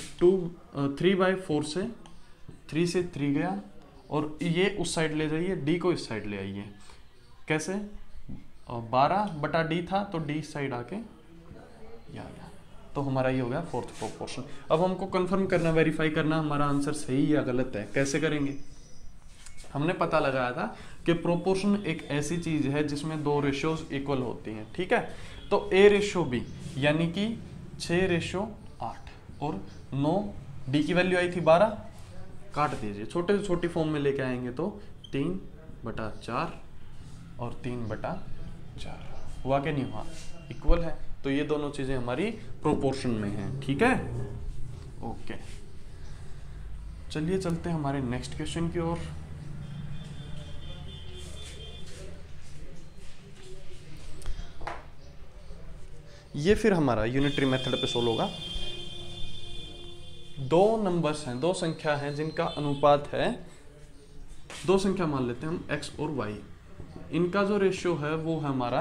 3/4 से 3 से 3 गया और ये उस साइड ले जाइए, डी को इस साइड ले आइए। कैसे? 12/d था तो डी साइड आके यहाँ गया, तो हमारा ये हो गया फोर्थ प्रोपोर्शन। अब हमको कंफर्म करना, वेरीफाई करना हमारा आंसर सही या गलत है। कैसे करेंगे? हमने पता लगाया था कि प्रोपोर्शन एक ऐसी चीज है जिसमें दो रेशियोज इक्वल होती हैं, ठीक है। तो A/B यानी कि 6/8 और 9, डी की वैल्यू आई थी 12, काट दीजिए, छोटे से छोटी फॉर्म में लेके आएंगे तो 3/4 और 3/4 हुआ कि नहीं हुआ? इक्वल है। तो ये दोनों चीजें हमारी प्रोपोर्शन में हैं, ठीक है। ओके, चलिए चलते हैं हमारे नेक्स्ट क्वेश्चन की ओर। ये फिर हमारा यूनिटरी मेथड पे सोल्व होगा। दो नंबर्स हैं, दो संख्या हैं जिनका अनुपात है, दो संख्या मान लेते हैं हम x और y। इनका जो रेशियो है वो है हमारा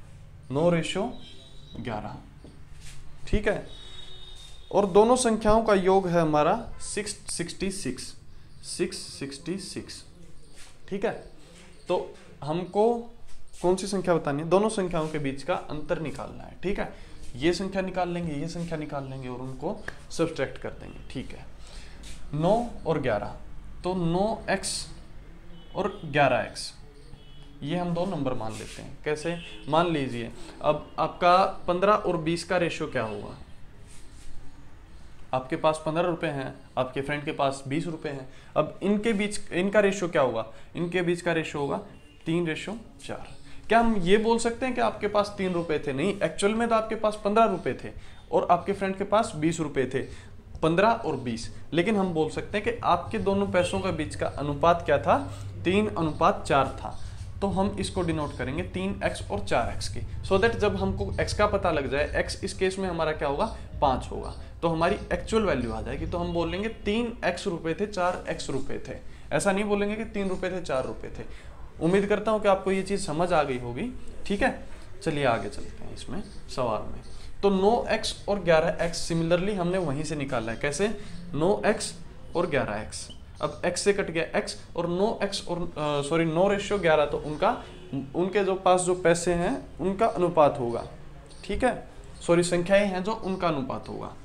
9/11, ठीक है। और दोनों संख्याओं का योग है हमारा 666, ठीक है। तो हमको कौन सी संख्या बतानी है? दोनों संख्याओं के बीच का अंतर निकालना है, ठीक है। ये संख्या निकाल लेंगे, ये संख्या निकाल लेंगे और उनको सब्ट्रैक्ट कर देंगे, ठीक है। 9 और 11, तो 9x और 11x ये हम दो नंबर मान लेते हैं। कैसे? मान लीजिए अब आपका 15 और 20 का रेशियो क्या होगा? आपके पास 15 रुपए हैं, आपके फ्रेंड के पास 20 रुपए हैं। अब इनके बीच इनका रेशियो क्या होगा? इनके बीच का रेशियो होगा 3/4। क्या हम ये बोल सकते हैं कि आपके पास 3 रुपए थे? नहीं, एक्चुअल में तो आपके पास 15 रुपए थे और आपके फ्रेंड के पास 20 रुपए थे, 15 और 20। लेकिन हम बोल सकते हैं कि आपके दोनों पैसों के बीच का अनुपात क्या था? 3/4 था। तो हम इसको डिनोट करेंगे 3x और 4x की, सो दैट जब हमको x का पता लग जाए, x इस केस में हमारा क्या होगा? 5 होगा, तो हमारी एक्चुअल वैल्यू आ जाएगी। तो हम बोलेंगे 3x रुपए थे, 4x रुपए थे। ऐसा नहीं बोलेंगे कि 3 रुपए थे, 4 रुपए थे। उम्मीद करता हूं कि आपको ये चीज समझ आ गई होगी, ठीक है। चलिए आगे चलते हैं इसमें सवाल में। तो 9x और 11x सिमिलरली हमने वहीं से निकाला है। कैसे? 9x और 11x। अब x से कट गया x और 9x और 9/11, तो उनके जो पास जो पैसे हैं उनका अनुपात होगा, ठीक है। संख्याएं हैं जो उनका अनुपात होगा।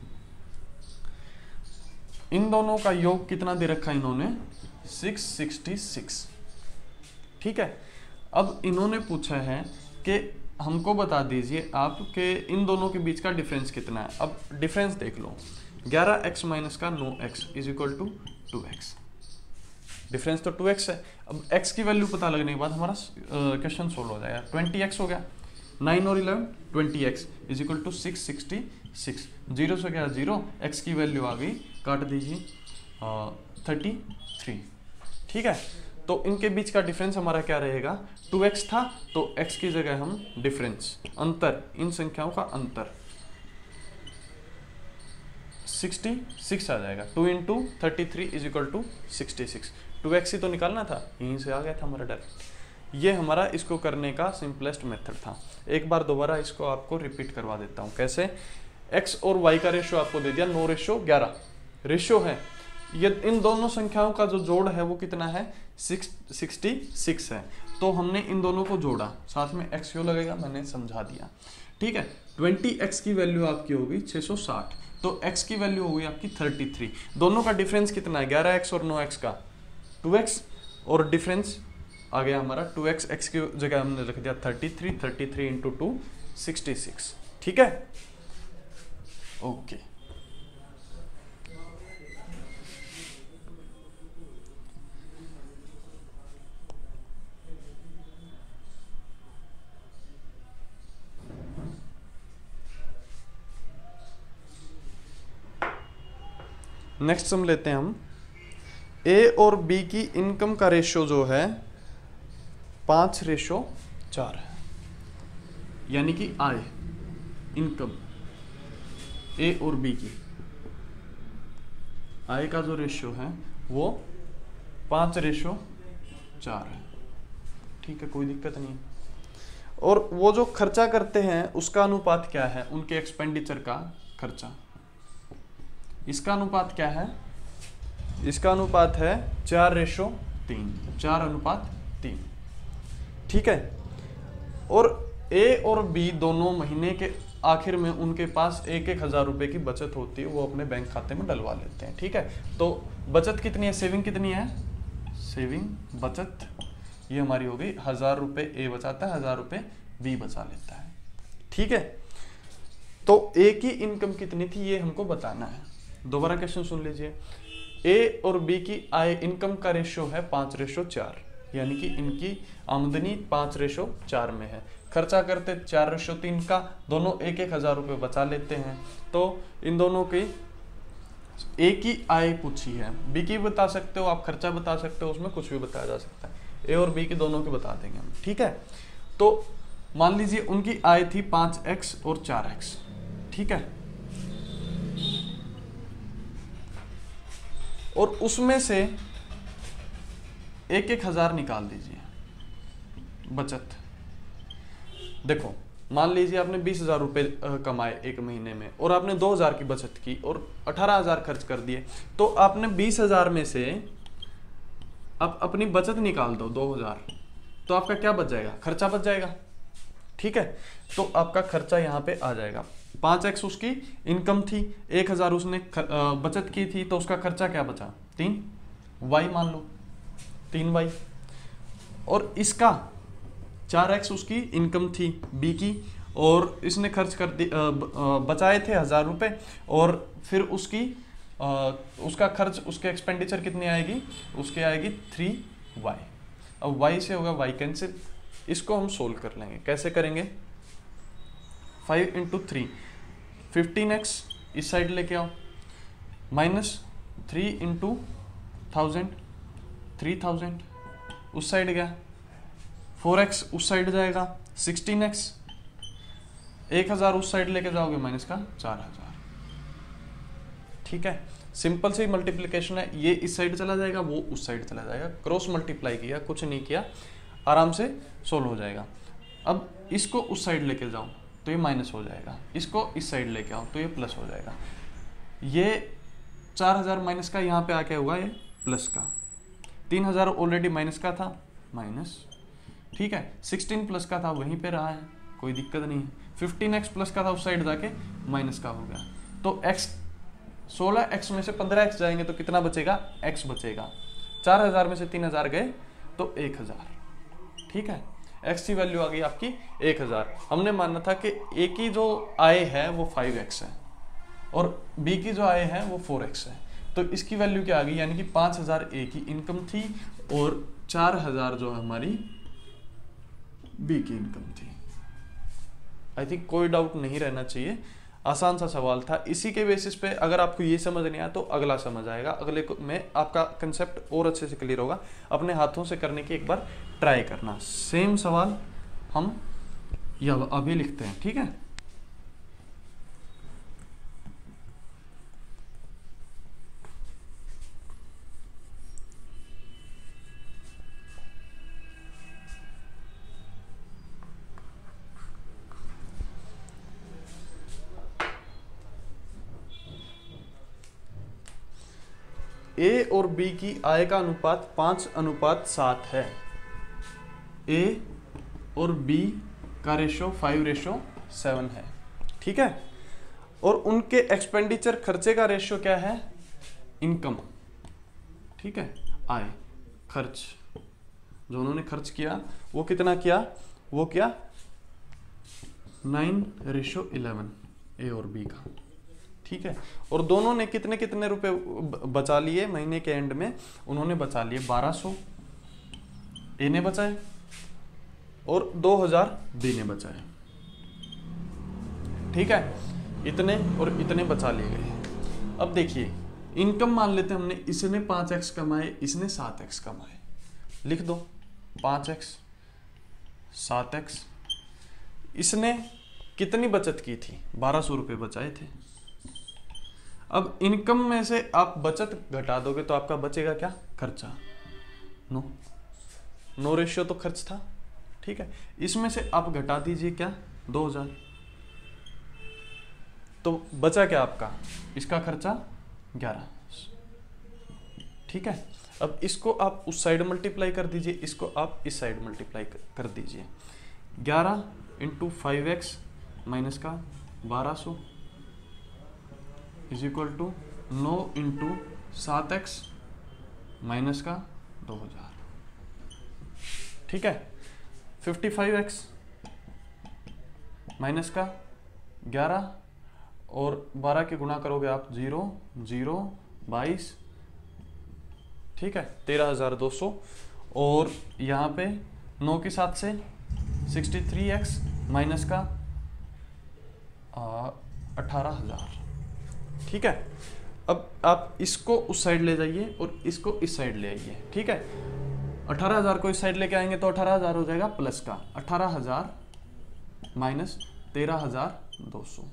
इन दोनों का योग कितना दे रखा है इन्होंने? 666, ठीक है। अब इन्होंने पूछा है कि हमको बता दीजिए आप कि इन दोनों के बीच का डिफरेंस कितना है। अब डिफरेंस देख लो, 11x माइनस का 9x is equal to 2x। Difference तो 2x है। अब x की वैल्यू पता लगने के बाद हमारा क्वेश्चन सोल्व हो जाएगा। 20x हो गया, 9 और 11 20x इज इक्वल टू 666। 0 से क्या 0, x की वैल्यू आ गई, काट दीजिए 33, ठीक है। तो इनके बीच का डिफरेंस हमारा क्या रहेगा? 2x था, तो x की जगह हम डिफरेंस, अंतर, इन संख्याओं का अंतर 66 आ जाएगा। 2 × 33 इज इक्वल टू 66। 2x ही तो निकालना था, यहीं से आ गया था हमारा डायरेक्ट। ये हमारा इसको करने का सिंपलेस्ट मेथड था। एक बार दोबारा इसको आपको रिपीट करवा देता हूँ। कैसे? x और y का रेशियो आपको दे दिया 9/11 रेशियो है। ये इन दोनों संख्याओं का जो जोड़ है वो कितना है? 66 है। तो हमने इन दोनों को जोड़ा, साथ में x क्यों लगेगा मैंने समझा दिया, ठीक है। 20x की वैल्यू आपकी होगी 660, तो x की वैल्यू होगी आपकी 33। दोनों का डिफरेंस कितना है? 11x और 9x का 2x, और डिफरेंस आ गया हमारा 2x, x की जगह हमने रख दिया 33, 33 × 2 66, ठीक है। ओके, नेक्स्ट सम लेते हैं हम। A और B की इनकम का रेशियो जो है 5/4 है, यानी कि आय, इनकम A और B की आय का जो रेशियो है वो 5/4 है, ठीक है, कोई दिक्कत नहीं है। और वो जो खर्चा करते हैं उसका अनुपात क्या है, उनके एक्सपेंडिचर का खर्चा, इसका अनुपात क्या है, इसका अनुपात है 4:3, 4:3। ठीक है। और ए और बी दोनों महीने के आखिर में उनके पास 1,000 रुपए की बचत होती है, वो अपने बैंक खाते में डलवा लेते हैं। ठीक है। तो बचत कितनी है, सेविंग कितनी है, सेविंग बचत ये हमारी हो गई 1,000 रुपए ए बचाता है, 1,000 रुपए बी बचा लेता है। ठीक है। तो ए की इनकम कितनी थी ये हमको बताना है। दोबारा क्वेश्चन सुन लीजिए। ए और बी की आय इनकम का रेशियो है 5:4, यानी कि इनकी आमदनी 5:4 में है। खर्चा करते 4:3 का, दोनों 1,000 रुपये बचा लेते हैं। तो इन दोनों की ए की आय पूछी है, बी की बता सकते हो आप, खर्चा बता सकते हो, उसमें कुछ भी बताया जा सकता है। ए और बी की दोनों की बता देंगे हम। ठीक है। तो मान लीजिए उनकी आय थी 5x और 4x। ठीक है। और उसमें से 1,000 निकाल दीजिए बचत। देखो मान लीजिए आपने 20,000 रुपये कमाए एक महीने में और आपने 2,000 की बचत की और 18,000 खर्च कर दिए, तो आपने 20,000 में से अब अपनी बचत निकाल दो 2,000, तो आपका क्या बच जाएगा, खर्चा बच जाएगा। ठीक है। तो आपका खर्चा यहाँ पे आ जाएगा। 5x उसकी इनकम थी, 1,000 उसने बचत की थी, तो उसका खर्चा क्या बचा, 3y मान लो, 3y। और इसका 4x उसकी इनकम थी बी की, और इसने खर्च कर दी, बचाए थे 1,000 रुपये, और फिर उसका खर्च, उसके एक्सपेंडिचर कितनी आएगी, उसके आएगी 3y। अब y से होगा y कैंसिल। इसको हम सोल्व कर लेंगे। कैसे करेंगे, 5 × 3 15x इस साइड लेके आओ, माइनस 3 × 1000 3000 उस साइड गया, 4x उस साइड जाएगा, 16x 1,000 उस साइड लेके जाओगे, माइनस का 4,000। ठीक है। सिंपल सी मल्टीप्लिकेशन है, ये इस साइड चला जाएगा, वो उस साइड चला जाएगा, क्रॉस मल्टीप्लाई किया, कुछ नहीं किया, आराम से सोल्व हो जाएगा। अब इसको उस साइड लेके जाओ तो ये माइनस हो जाएगा, इसको इस साइड लेके आओ तो ये प्लस हो जाएगा। ये 4,000 माइनस का यहाँ पे आके हुआ ये प्लस का, 3,000 ऑलरेडी माइनस का था, माइनस। ठीक है। 16 प्लस का था, वहीं पे रहा है, कोई दिक्कत नहीं है। 15x प्लस का था, उस साइड जाके माइनस का हो गया। तो x 16x में से 15x जाएंगे तो कितना बचेगा, x बचेगा। 4,000 में से 3,000 गए तो 1,000। ठीक है। x की वैल्यू आ गई आपकी 1,000। हमने माना था कि a की जो आय है वो 5x है और b की जो आय है वो 4x है, तो इसकी वैल्यू क्या आ गई, यानी कि 5,000 a की इनकम थी और 4,000 जो हमारी b की इनकम थी। आई थिंक कोई डाउट नहीं रहना चाहिए, आसान सा सवाल था। इसी के बेसिस पे अगर आपको ये समझ नहीं आया तो अगला समझ आएगा, अगले में आपका कंसेप्ट और अच्छे से क्लियर होगा। अपने हाथों से करने की एक बार ट्राई करना। सेम सवाल हम यह अभी लिखते हैं। ठीक है। ए और बी की आय का अनुपात 5:7 है। ए और बी का रेशो 5:7 है। ठीक है। और उनके एक्सपेंडिचर खर्चे का रेशो क्या है, इनकम। ठीक है। आय, खर्च, जो उन्होंने खर्च किया वो कितना किया, वो क्या 9:11 ए और बी का। ठीक है। और दोनों ने कितने कितने रुपए बचा लिए महीने के एंड में, उन्होंने बचा लिए 1200 ए ने बचाए और 2,000 बी ने बचाए। ठीक है। इतने और इतने बचा लिए गए। अब देखिए इनकम मान लेते हैं हमने, इसने 5x कमाए, इसने 7x कमाए, लिख दो 5x 7x। इसने कितनी बचत की थी, 1200 रुपये बचाए थे। अब इनकम में से आप बचत घटा दोगे तो आपका बचेगा क्या, खर्चा। नो रेशियो तो खर्च था, ठीक है, इसमें से आप घटा दीजिए क्या 2000, तो बचा क्या आपका, इसका खर्चा 11। ठीक है, अब इसको आप उस साइड मल्टीप्लाई कर दीजिए, इसको आप इस साइड मल्टीप्लाई कर दीजिए। 11 इंटू 5x माइनस का 1200 इज इक्वल टू 9 इंटू 7x माइनस का 2000। ठीक है, 55x माइनस का 11 और 12 के गुणा करोगे आप 0 0 22, ठीक है 13,200, और यहाँ पे 9 के साथ से 63x माइनस का 18,000। ठीक है, अब आप इसको उस साइड ले जाइए और इसको इस साइड ले आइए। ठीक है, 18,000 को इस साइड लेके आएंगे तो 18,000 हो जाएगा प्लस का 18,000 माइनस 13,200।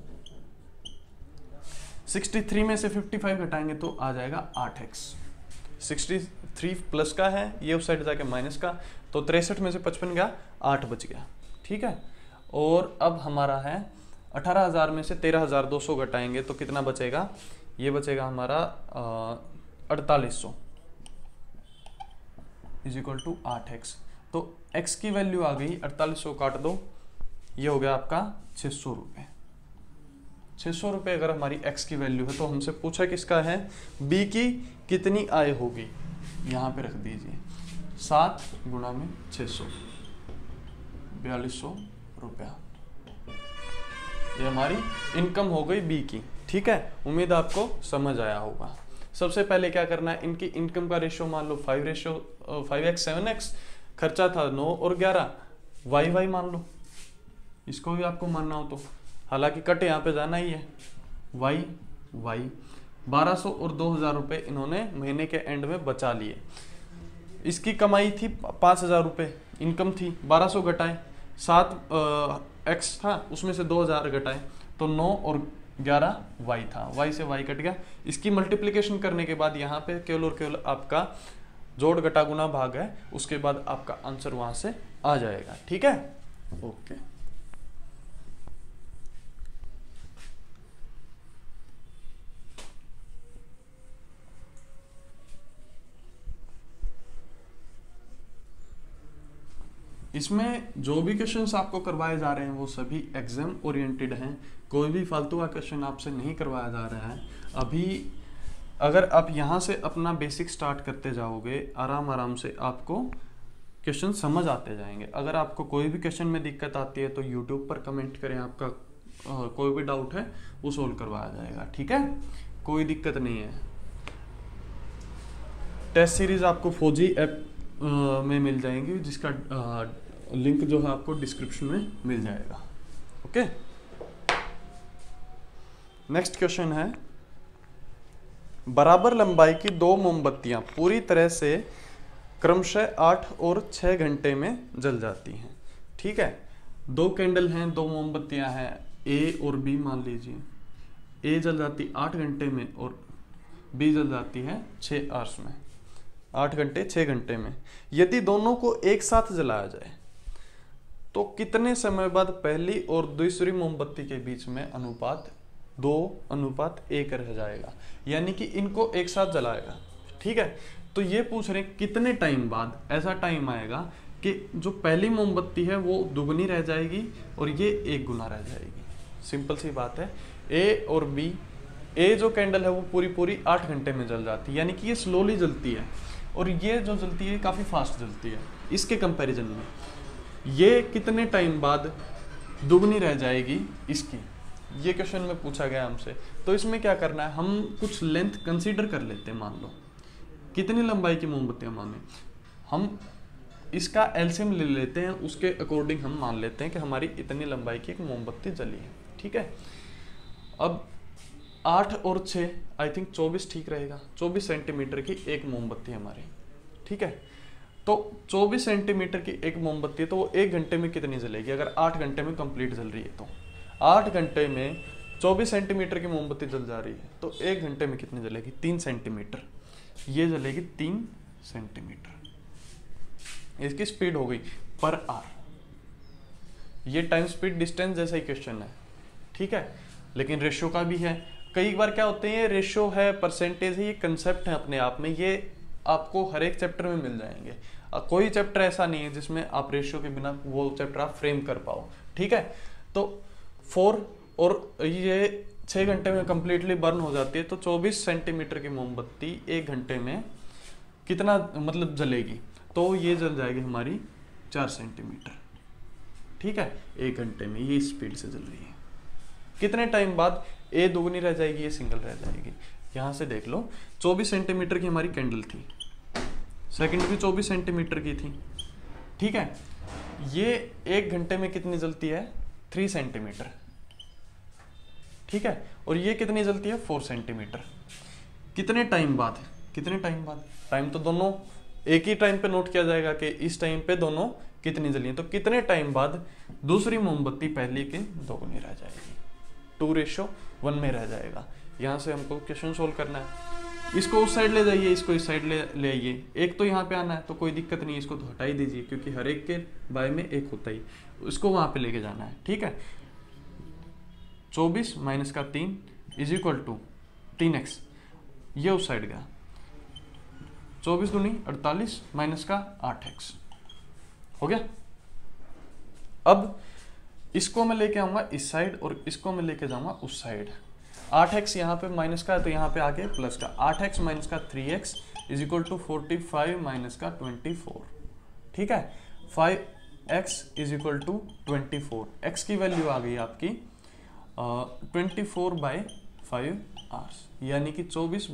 63 में से 55 घटाएंगे तो आ जाएगा 8x। 63 प्लस का है, ये उस साइड जाके माइनस का, तो 63 में से 55 गया, 8 बच गया। ठीक है, और अब हमारा है 18,000 में से 13,200 घटाएंगे तो कितना बचेगा, ये बचेगा हमारा 4800 इज इक्वल टू 8x। तो x की वैल्यू आ गई 4800 काट दो, ये हो गया आपका 600 रुपये। 600 रुपये अगर हमारी x की वैल्यू है तो हमसे पूछा किसका है, b की कितनी आय होगी, यहाँ पे रख दीजिए 7 गुणा में 600, 4200 रुपया। ये हमारी इनकम हो गई b की। ठीक है, उम्मीद आपको समझ आया होगा। सबसे पहले क्या करना है, इनकी इनकम का रेशियो मान लो 5x 7x, खर्चा था 9 और 11, y मान लो, इसको भी आपको मानना हो तो, हालांकि कट यहाँ पे जाना ही है, y 1200 और 2000 रुपये इन्होंने महीने के एंड में बचा लिए। इसकी कमाई थी 5000 रुपये, इनकम थी 1200 घटाए 7x था, उसमें से 2000 घटाए तो 9 और 11 y था, y से y कट गया। इसकी मल्टीप्लिकेशन करने के बाद यहाँ पे केवल और केवल आपका जोड़ घटा गुना भाग है, उसके बाद आपका आंसर वहां से आ जाएगा। ठीक है, ओके। इसमें जो भी क्वेश्चंस आपको करवाए जा रहे हैं वो सभी एग्जाम ओरिएंटेड हैं, कोई भी फालतू का क्वेश्चन आपसे नहीं करवाया जा रहा है। अभी अगर आप यहाँ से अपना बेसिक स्टार्ट करते जाओगे, आराम आराम से आपको क्वेश्चन समझ आते जाएंगे। अगर आपको कोई भी क्वेश्चन में दिक्कत आती है तो यूट्यूब पर कमेंट करें, आपका कोई भी डाउट है वो सोल्व करवाया जाएगा। ठीक है, कोई दिक्कत नहीं है। टेस्ट सीरीज आपको फौजी ऐप में मिल जाएंगी, जिसका लिंक जो है आपको डिस्क्रिप्शन में मिल जाएगा। ओके, नेक्स्ट क्वेश्चन है, बराबर लंबाई की 2 मोमबत्तियां पूरी तरह से क्रमशः 8 और 6 घंटे में जल जाती हैं। ठीक है, 2 कैंडल हैं, 2 मोमबत्तियां हैं, ए और बी मान लीजिए। ए जल जाती 8 घंटे में और बी जल जाती है 6 आवर्स में, 8 घंटे 6 घंटे में। यदि दोनों को एक साथ जलाया जाए तो कितने समय बाद पहली और दूसरी मोमबत्ती के बीच में अनुपात 2:1 रह जाएगा, यानी कि इनको एक साथ जलाएगा। ठीक है, तो ये पूछ रहे हैं कितने टाइम बाद ऐसा टाइम आएगा कि जो पहली मोमबत्ती है वो दुगनी रह जाएगी और ये 1 गुना रह जाएगी। सिंपल सी बात है, ए और बी, ए जो कैंडल है वो पूरी 8 घंटे में जल जाती है, यानी कि ये स्लोली जलती है, और ये जो जलती है काफ़ी फास्ट जलती है। इसके कंपैरिजन में ये कितने टाइम बाद दुगनी रह जाएगी इसकी, ये क्वेश्चन में पूछा गया हमसे। तो इसमें क्या करना है, हम कुछ लेंथ कंसीडर कर लेते हैं। मान लो कितनी लंबाई की मोमबत्तियां माने, हम इसका एलसीएम ले लेते हैं, उसके अकॉर्डिंग हम मान लेते हैं कि हमारी इतनी लंबाई की एक मोमबत्ती जली है। ठीक है, अब 8 और 6 आई थिंक 24 ठीक रहेगा, 24 सेंटीमीटर की एक मोमबत्ती हमारी। ठीक है, तो 24 सेंटीमीटर की एक मोमबत्ती है, तो वो 1 घंटे में कितनी जलेगी, अगर 8 घंटे में कंप्लीट जल रही है तो 8 घंटे में 24 सेंटीमीटर की मोमबत्ती जल जा रही है, तो 1 घंटे में कितनी जलेगी, 3 सेंटीमीटर। ये जलेगी 3 सेंटीमीटर। इसकी स्पीड हो गई पर आवर। ये टाइम स्पीड डिस्टेंस जैसा ही क्वेश्चन है, ठीक है, लेकिन रेशियो का भी है। कई बार क्या होते हैं, रेशियो है, परसेंटेज है, ये कंसेप्ट है अपने आप में, ये आपको हर एक चैप्टर में मिल जाएंगे। कोई चैप्टर ऐसा नहीं है जिसमें आप रेशियो के बिना वो चैप्टर आप फ्रेम कर पाओ, ठीक है। तो 4 और ये 6 घंटे में कंप्लीटली बर्न हो जाती है, तो 24 सेंटीमीटर की मोमबत्ती 1 घंटे में कितना मतलब जलेगी, तो ये जल जाएगी हमारी 4 सेंटीमीटर, ठीक है, 1 घंटे में ये स्पीड से जल रही है। कितने टाइम बाद ए दुगनी रह जाएगी, ये सिंगल रह जाएगी। यहाँ से देख लो 24 सेंटीमीटर की हमारी कैंडल थी, सेकंड भी 24 सेंटीमीटर की थी, ठीक है, ये 1 घंटे में कितनी जलती है, 3 सेंटीमीटर, ठीक है, और ये कितनी जलती है, 4 सेंटीमीटर। कितने टाइम बाद, कितने टाइम बाद, टाइम तो दोनों एक ही टाइम पे नोट किया जाएगा कि इस टाइम पे दोनों कितनी जली है, तो कितने टाइम बाद दूसरी मोमबत्ती पहली के दोगुनी रह जाएगी, 2:1 में रह जाएगा। यहाँ से हमको क्वेश्चन सोल्व करना है। इसको उस साइड ले जाइए, इसको इस साइड ले आइए, एक तो यहाँ पे आना है तो कोई दिक्कत नहीं है, इसको तो हटा ही दीजिए क्योंकि हर एक के बाय में एक होता ही, इसको वहां पे लेके जाना है, ठीक है। 24 माइनस का 3 इज इक्वल टू 3x, ये उस साइड गया, 24 दूनी 48 माइनस का 8x हो गया। अब इसको मैं लेके आऊंगा इस साइड और इसको मैं लेके जाऊंगा उस साइड। 8x यहाँ पे माइनस का है तो यहाँ पे आके प्लस का, 8x माइनस का 3x is equal to 45 minus का 24, ठीक है। 5x is equal to 24, x की वैल्यू आ गई आपकी 24/5 आवर्स, यानी कि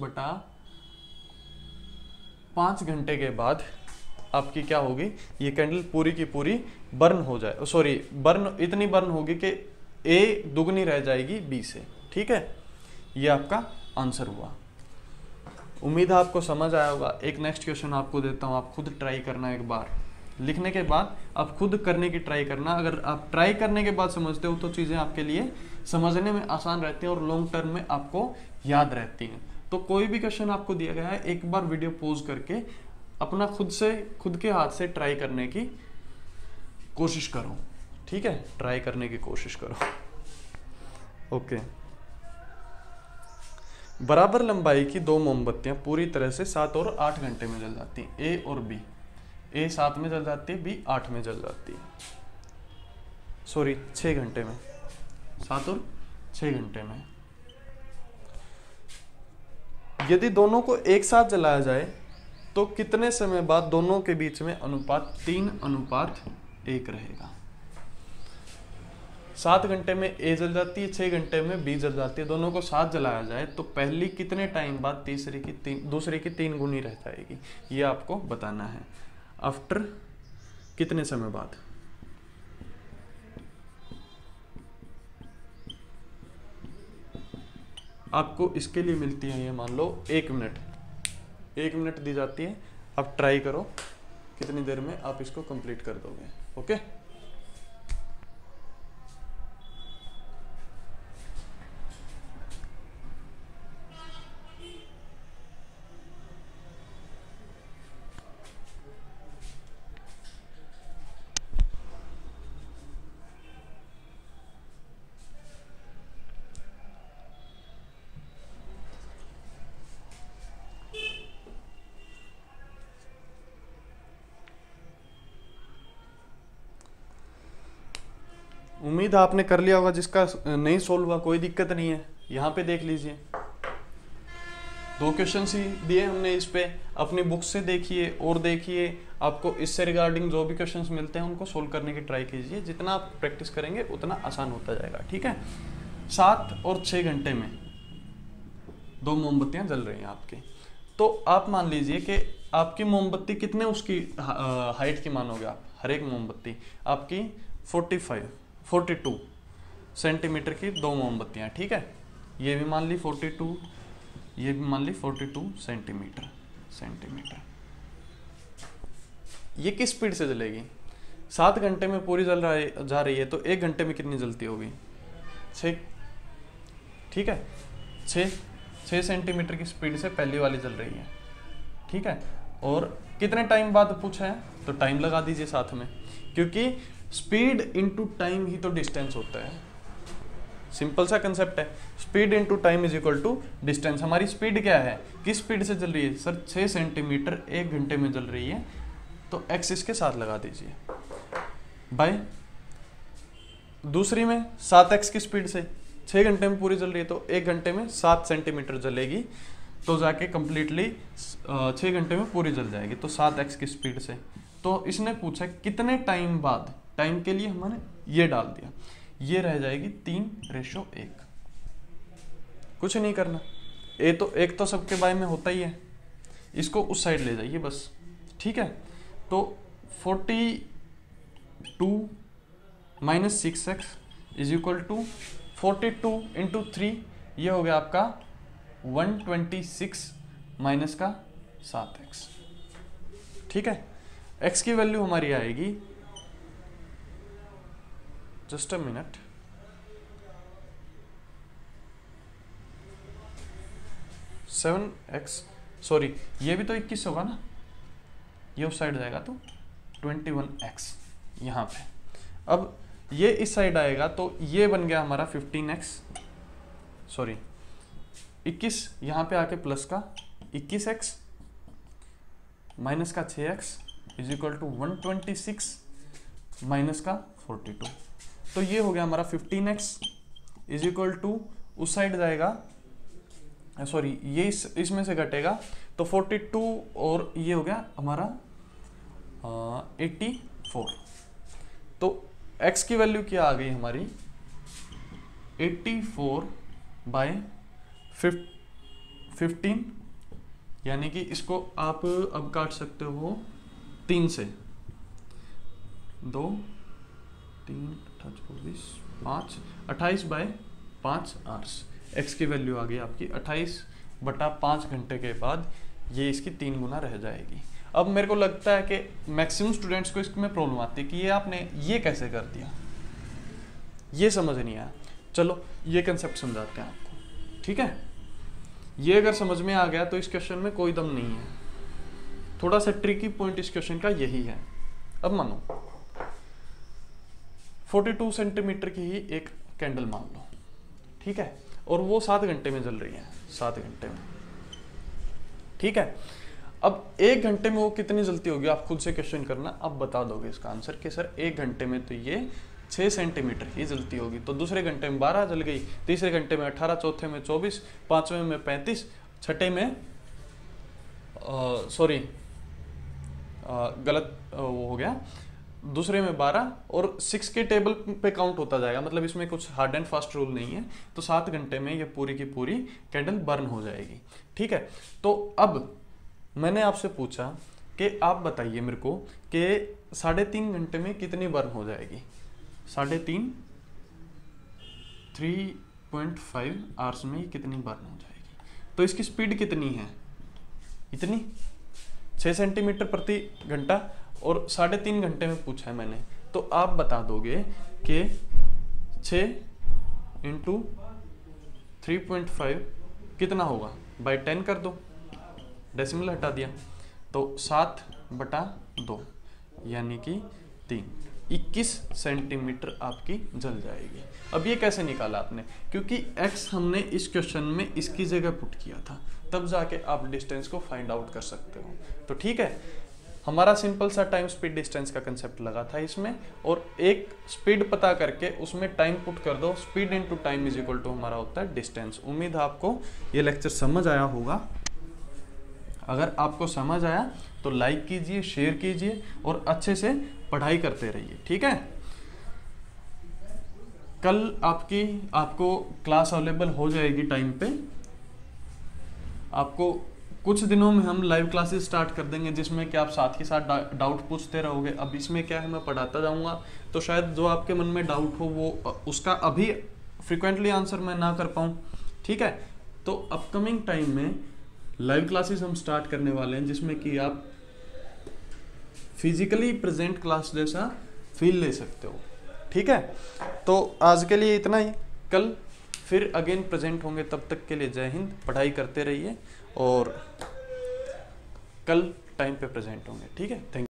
24/5 घंटे के बाद आपकी क्या होगी, ये कैंडल पूरी की पूरी बर्न हो जाए, सॉरी बर्न इतनी बर्न होगी कि ए दुगनी रह जाएगी बी से, ठीक है। ये आपका आंसर हुआ। उम्मीद है आपको समझ आया होगा। एक नेक्स्ट क्वेश्चन आपको देता हूँ, आप खुद ट्राई करना, एक बार लिखने के बाद आप खुद करने की ट्राई करना। अगर आप ट्राई करने के बाद समझते हो तो चीज़ें आपके लिए समझने में आसान रहती हैं और लॉन्ग टर्म में आपको याद रहती हैं। तो कोई भी क्वेश्चन आपको दिया गया है, एक बार वीडियो पॉज करके अपना खुद के हाथ से ट्राई करने की कोशिश करो, ठीक है, ट्राई करने की कोशिश करो। ओके, बराबर लंबाई की 2 मोमबत्तियां पूरी तरह से 7 और 8 घंटे में जल जाती हैं, ए और बी। ए 7 में जल जाती है, बी 8 में जल जाती है, सॉरी 6 घंटे में, 7 और 6 घंटे में। यदि दोनों को एक साथ जलाया जाए तो कितने समय बाद दोनों के बीच में अनुपात 3:1 रहेगा। 7 घंटे में ए जल जाती है, 6 घंटे में बी जल जाती है। दोनों को साथ जलाया जाए तो पहली कितने टाइम बाद दूसरे की 3 गुनी रह जाएगी, ये आपको बताना है। आफ्टर कितने समय बाद, आपको इसके लिए मिलती है, ये मान लो 1 मिनट, 1 मिनट दी जाती है। आप ट्राई करो कितनी देर में आप इसको कंप्लीट कर दोगे। ओके, उम्मीद आपने कर लिया होगा। जिसका नहीं सोल्व हुआ कोई दिक्कत नहीं है, यहाँ पे देख लीजिए, 2 क्वेश्चन ही दिए हमने, इस पे अपनी बुक से देखिए और देखिए, आपको इससे रिगार्डिंग जो भी क्वेश्चंस मिलते हैं उनको सोल्व करने की ट्राई कीजिए। जितना आप प्रैक्टिस करेंगे उतना आसान होता जाएगा, ठीक है। 7 और 6 घंटे में 2 मोमबत्तियां जल रही हैं आपकी, तो आप मान लीजिए कि आपकी मोमबत्ती कितने उसकी हाइट की मानोगे आप, हर एक मोमबत्ती आपकी 42 सेंटीमीटर की 2 मोमबत्तियां, ठीक है। ये भी मान ली 42, ये भी मान ली 42 सेंटीमीटर। ये किस स्पीड से जलेगी, 7 घंटे में पूरी जा रही है तो 1 घंटे में कितनी जलती होगी, 6, ठीक है। 6 सेंटीमीटर की स्पीड से पहली वाली जल रही है, ठीक है। और कितने टाइम बाद पूछा है तो टाइम लगा दीजिए साथ में, क्योंकि स्पीड इनटू टाइम ही तो डिस्टेंस होता है, सिंपल सा कंसेप्ट है। Speed into time is equal to distance. हमारी स्पीड क्या है, किस स्पीड से चल रही है सर, 6 सेंटीमीटर 1 घंटे में चल रही है, तो x इसके साथ लगा दीजिए, बाय दूसरी में 7x की स्पीड से 6 घंटे में पूरी चल रही है, तो 1 घंटे में 7 सेंटीमीटर चलेगी, तो जाके कंप्लीटली 6 घंटे में पूरी चल जाएगी, तो 7x की स्पीड से। तो इसने पूछा कितने टाइम बाद, टाइम के लिए हमने ये डाल दिया, ये रह जाएगी 3:1। कुछ नहीं करना, तो एक तो सबके बाय में होता ही है, इसको उस साइड ले जाइए बस, ठीक है। तो 42 minus 6x is equal to 42 into 3, ये हो गया आपका 126 माइनस का 7x, ठीक है। x की वैल्यू हमारी आएगी, जस्ट अ मिनट, सॉरी ये भी तो 21 होगा ना, ये उस साइड जाएगा तो 21x यहाँ पे। अब ये इस साइड आएगा तो ये बन गया हमारा 15x, सॉरी 21 यहाँ पे आके प्लस का 21x माइनस का 6x is equal to 126 minus का 42। तो ये हो गया हमारा 15x इज इक्वल टू, उस साइड जाएगा, सॉरी ये इसमें से घटेगा तो 42 और ये हो गया हमारा 84। तो x की वैल्यू क्या आ गई हमारी 84/15, यानी कि इसको आप अब काट सकते हो 3 से, 2 3 24 5 28/5 आवर्स। x की वैल्यू आ गई आपकी 28/5 घंटे के बाद ये इसकी 3 गुना रह जाएगी। अब मेरे को लगता है कि मैक्सिमम स्टूडेंट्स को इसमें प्रॉब्लम आती है कि ये आपने ये कैसे कर दिया, ये समझ नहीं आया। चलो ये कंसेप्ट समझाते हैं आपको, ठीक है। ये अगर समझ में आ गया तो इस क्वेश्चन में कोई दम नहीं है, थोड़ा सा ट्रिकी पॉइंट इस क्वेश्चन का यही है। अब मानो 42 सेंटीमीटर की ही एक कैंडल मान लो, ठीक है, और वो 7 घंटे में जल रही है, 7 घंटे में, ठीक है। अब 1 घंटे में वो कितनी जलती होगी, आप खुद से क्वेश्चन करना, अब बता दोगे इसका आंसर कि सर 1 घंटे में तो ये 6 सेंटीमीटर ही जलती होगी। तो दूसरे घंटे में 12 जल गई, तीसरे घंटे में 18, चौथे में 24, पांचवें में 35, छठे में गलत वो हो गया, दूसरे में 12 और 6 के टेबल पे काउंट होता जाएगा, मतलब इसमें कुछ हार्ड एंड फास्ट रूल नहीं है। तो 7 घंटे में ये पूरी की पूरी कैंडल बर्न हो जाएगी, ठीक है। तो अब मैंने आपसे पूछा कि आप बताइए मेरे को कि 3.5 घंटे में कितनी बर्न हो जाएगी, 3.5 आवर्स में कितनी बर्न हो जाएगी। तो इसकी स्पीड कितनी है, इतनी 6 सेंटीमीटर प्रति घंटा, और 3.5 घंटे में पूछा है मैंने। तो आप बता दोगे कि 6 इंटू 3.5 कितना होगा, बाई 10 कर दो, डेसिमल हटा दिया, तो 7/2 यानी कि 21 सेंटीमीटर आपकी जल जाएगी। अब ये कैसे निकाला आपने, क्योंकि x हमने इस क्वेश्चन में इसकी जगह पुट किया था, तब जाके आप डिस्टेंस को फाइंड आउट कर सकते हो। तो ठीक है, हमारा सिंपल सा टाइम स्पीड डिस्टेंस का कंसेप्ट लगा था इसमें, और एक स्पीड पता करके उसमें टाइम पुट कर दो, speed into time is equal to हमारा होता है डिस्टेंस। उम्मीद है आपको ये लेक्चर समझ आया होगा। अगर आपको समझ आया तो लाइक कीजिए, शेयर कीजिए और अच्छे से पढ़ाई करते रहिए, ठीक है। कल आपको क्लास अवेलेबल हो जाएगी टाइम पे। आपको कुछ दिनों में हम लाइव क्लासेस स्टार्ट कर देंगे, जिसमें कि आप साथ ही साथ डाउट पूछते रहोगे। अब इसमें क्या है, मैं पढ़ाता जाऊंगा, तो शायद जो आपके मन में डाउट हो वो उसका अभी फ्रिक्वेंटली आंसर मैं ना कर पाऊँ, ठीक है। तो अपकमिंग टाइम में लाइव क्लासेस हम स्टार्ट करने वाले हैं, जिसमें कि आप फिजिकली प्रेजेंट क्लास जैसा फील ले सकते हो, ठीक है। तो आज के लिए इतना ही, कल फिर अगेन प्रेजेंट होंगे। तब तक के लिए जय हिंद, पढ़ाई करते रहिए और कल टाइम पे प्रेजेंट होंगे, ठीक है। Thank you.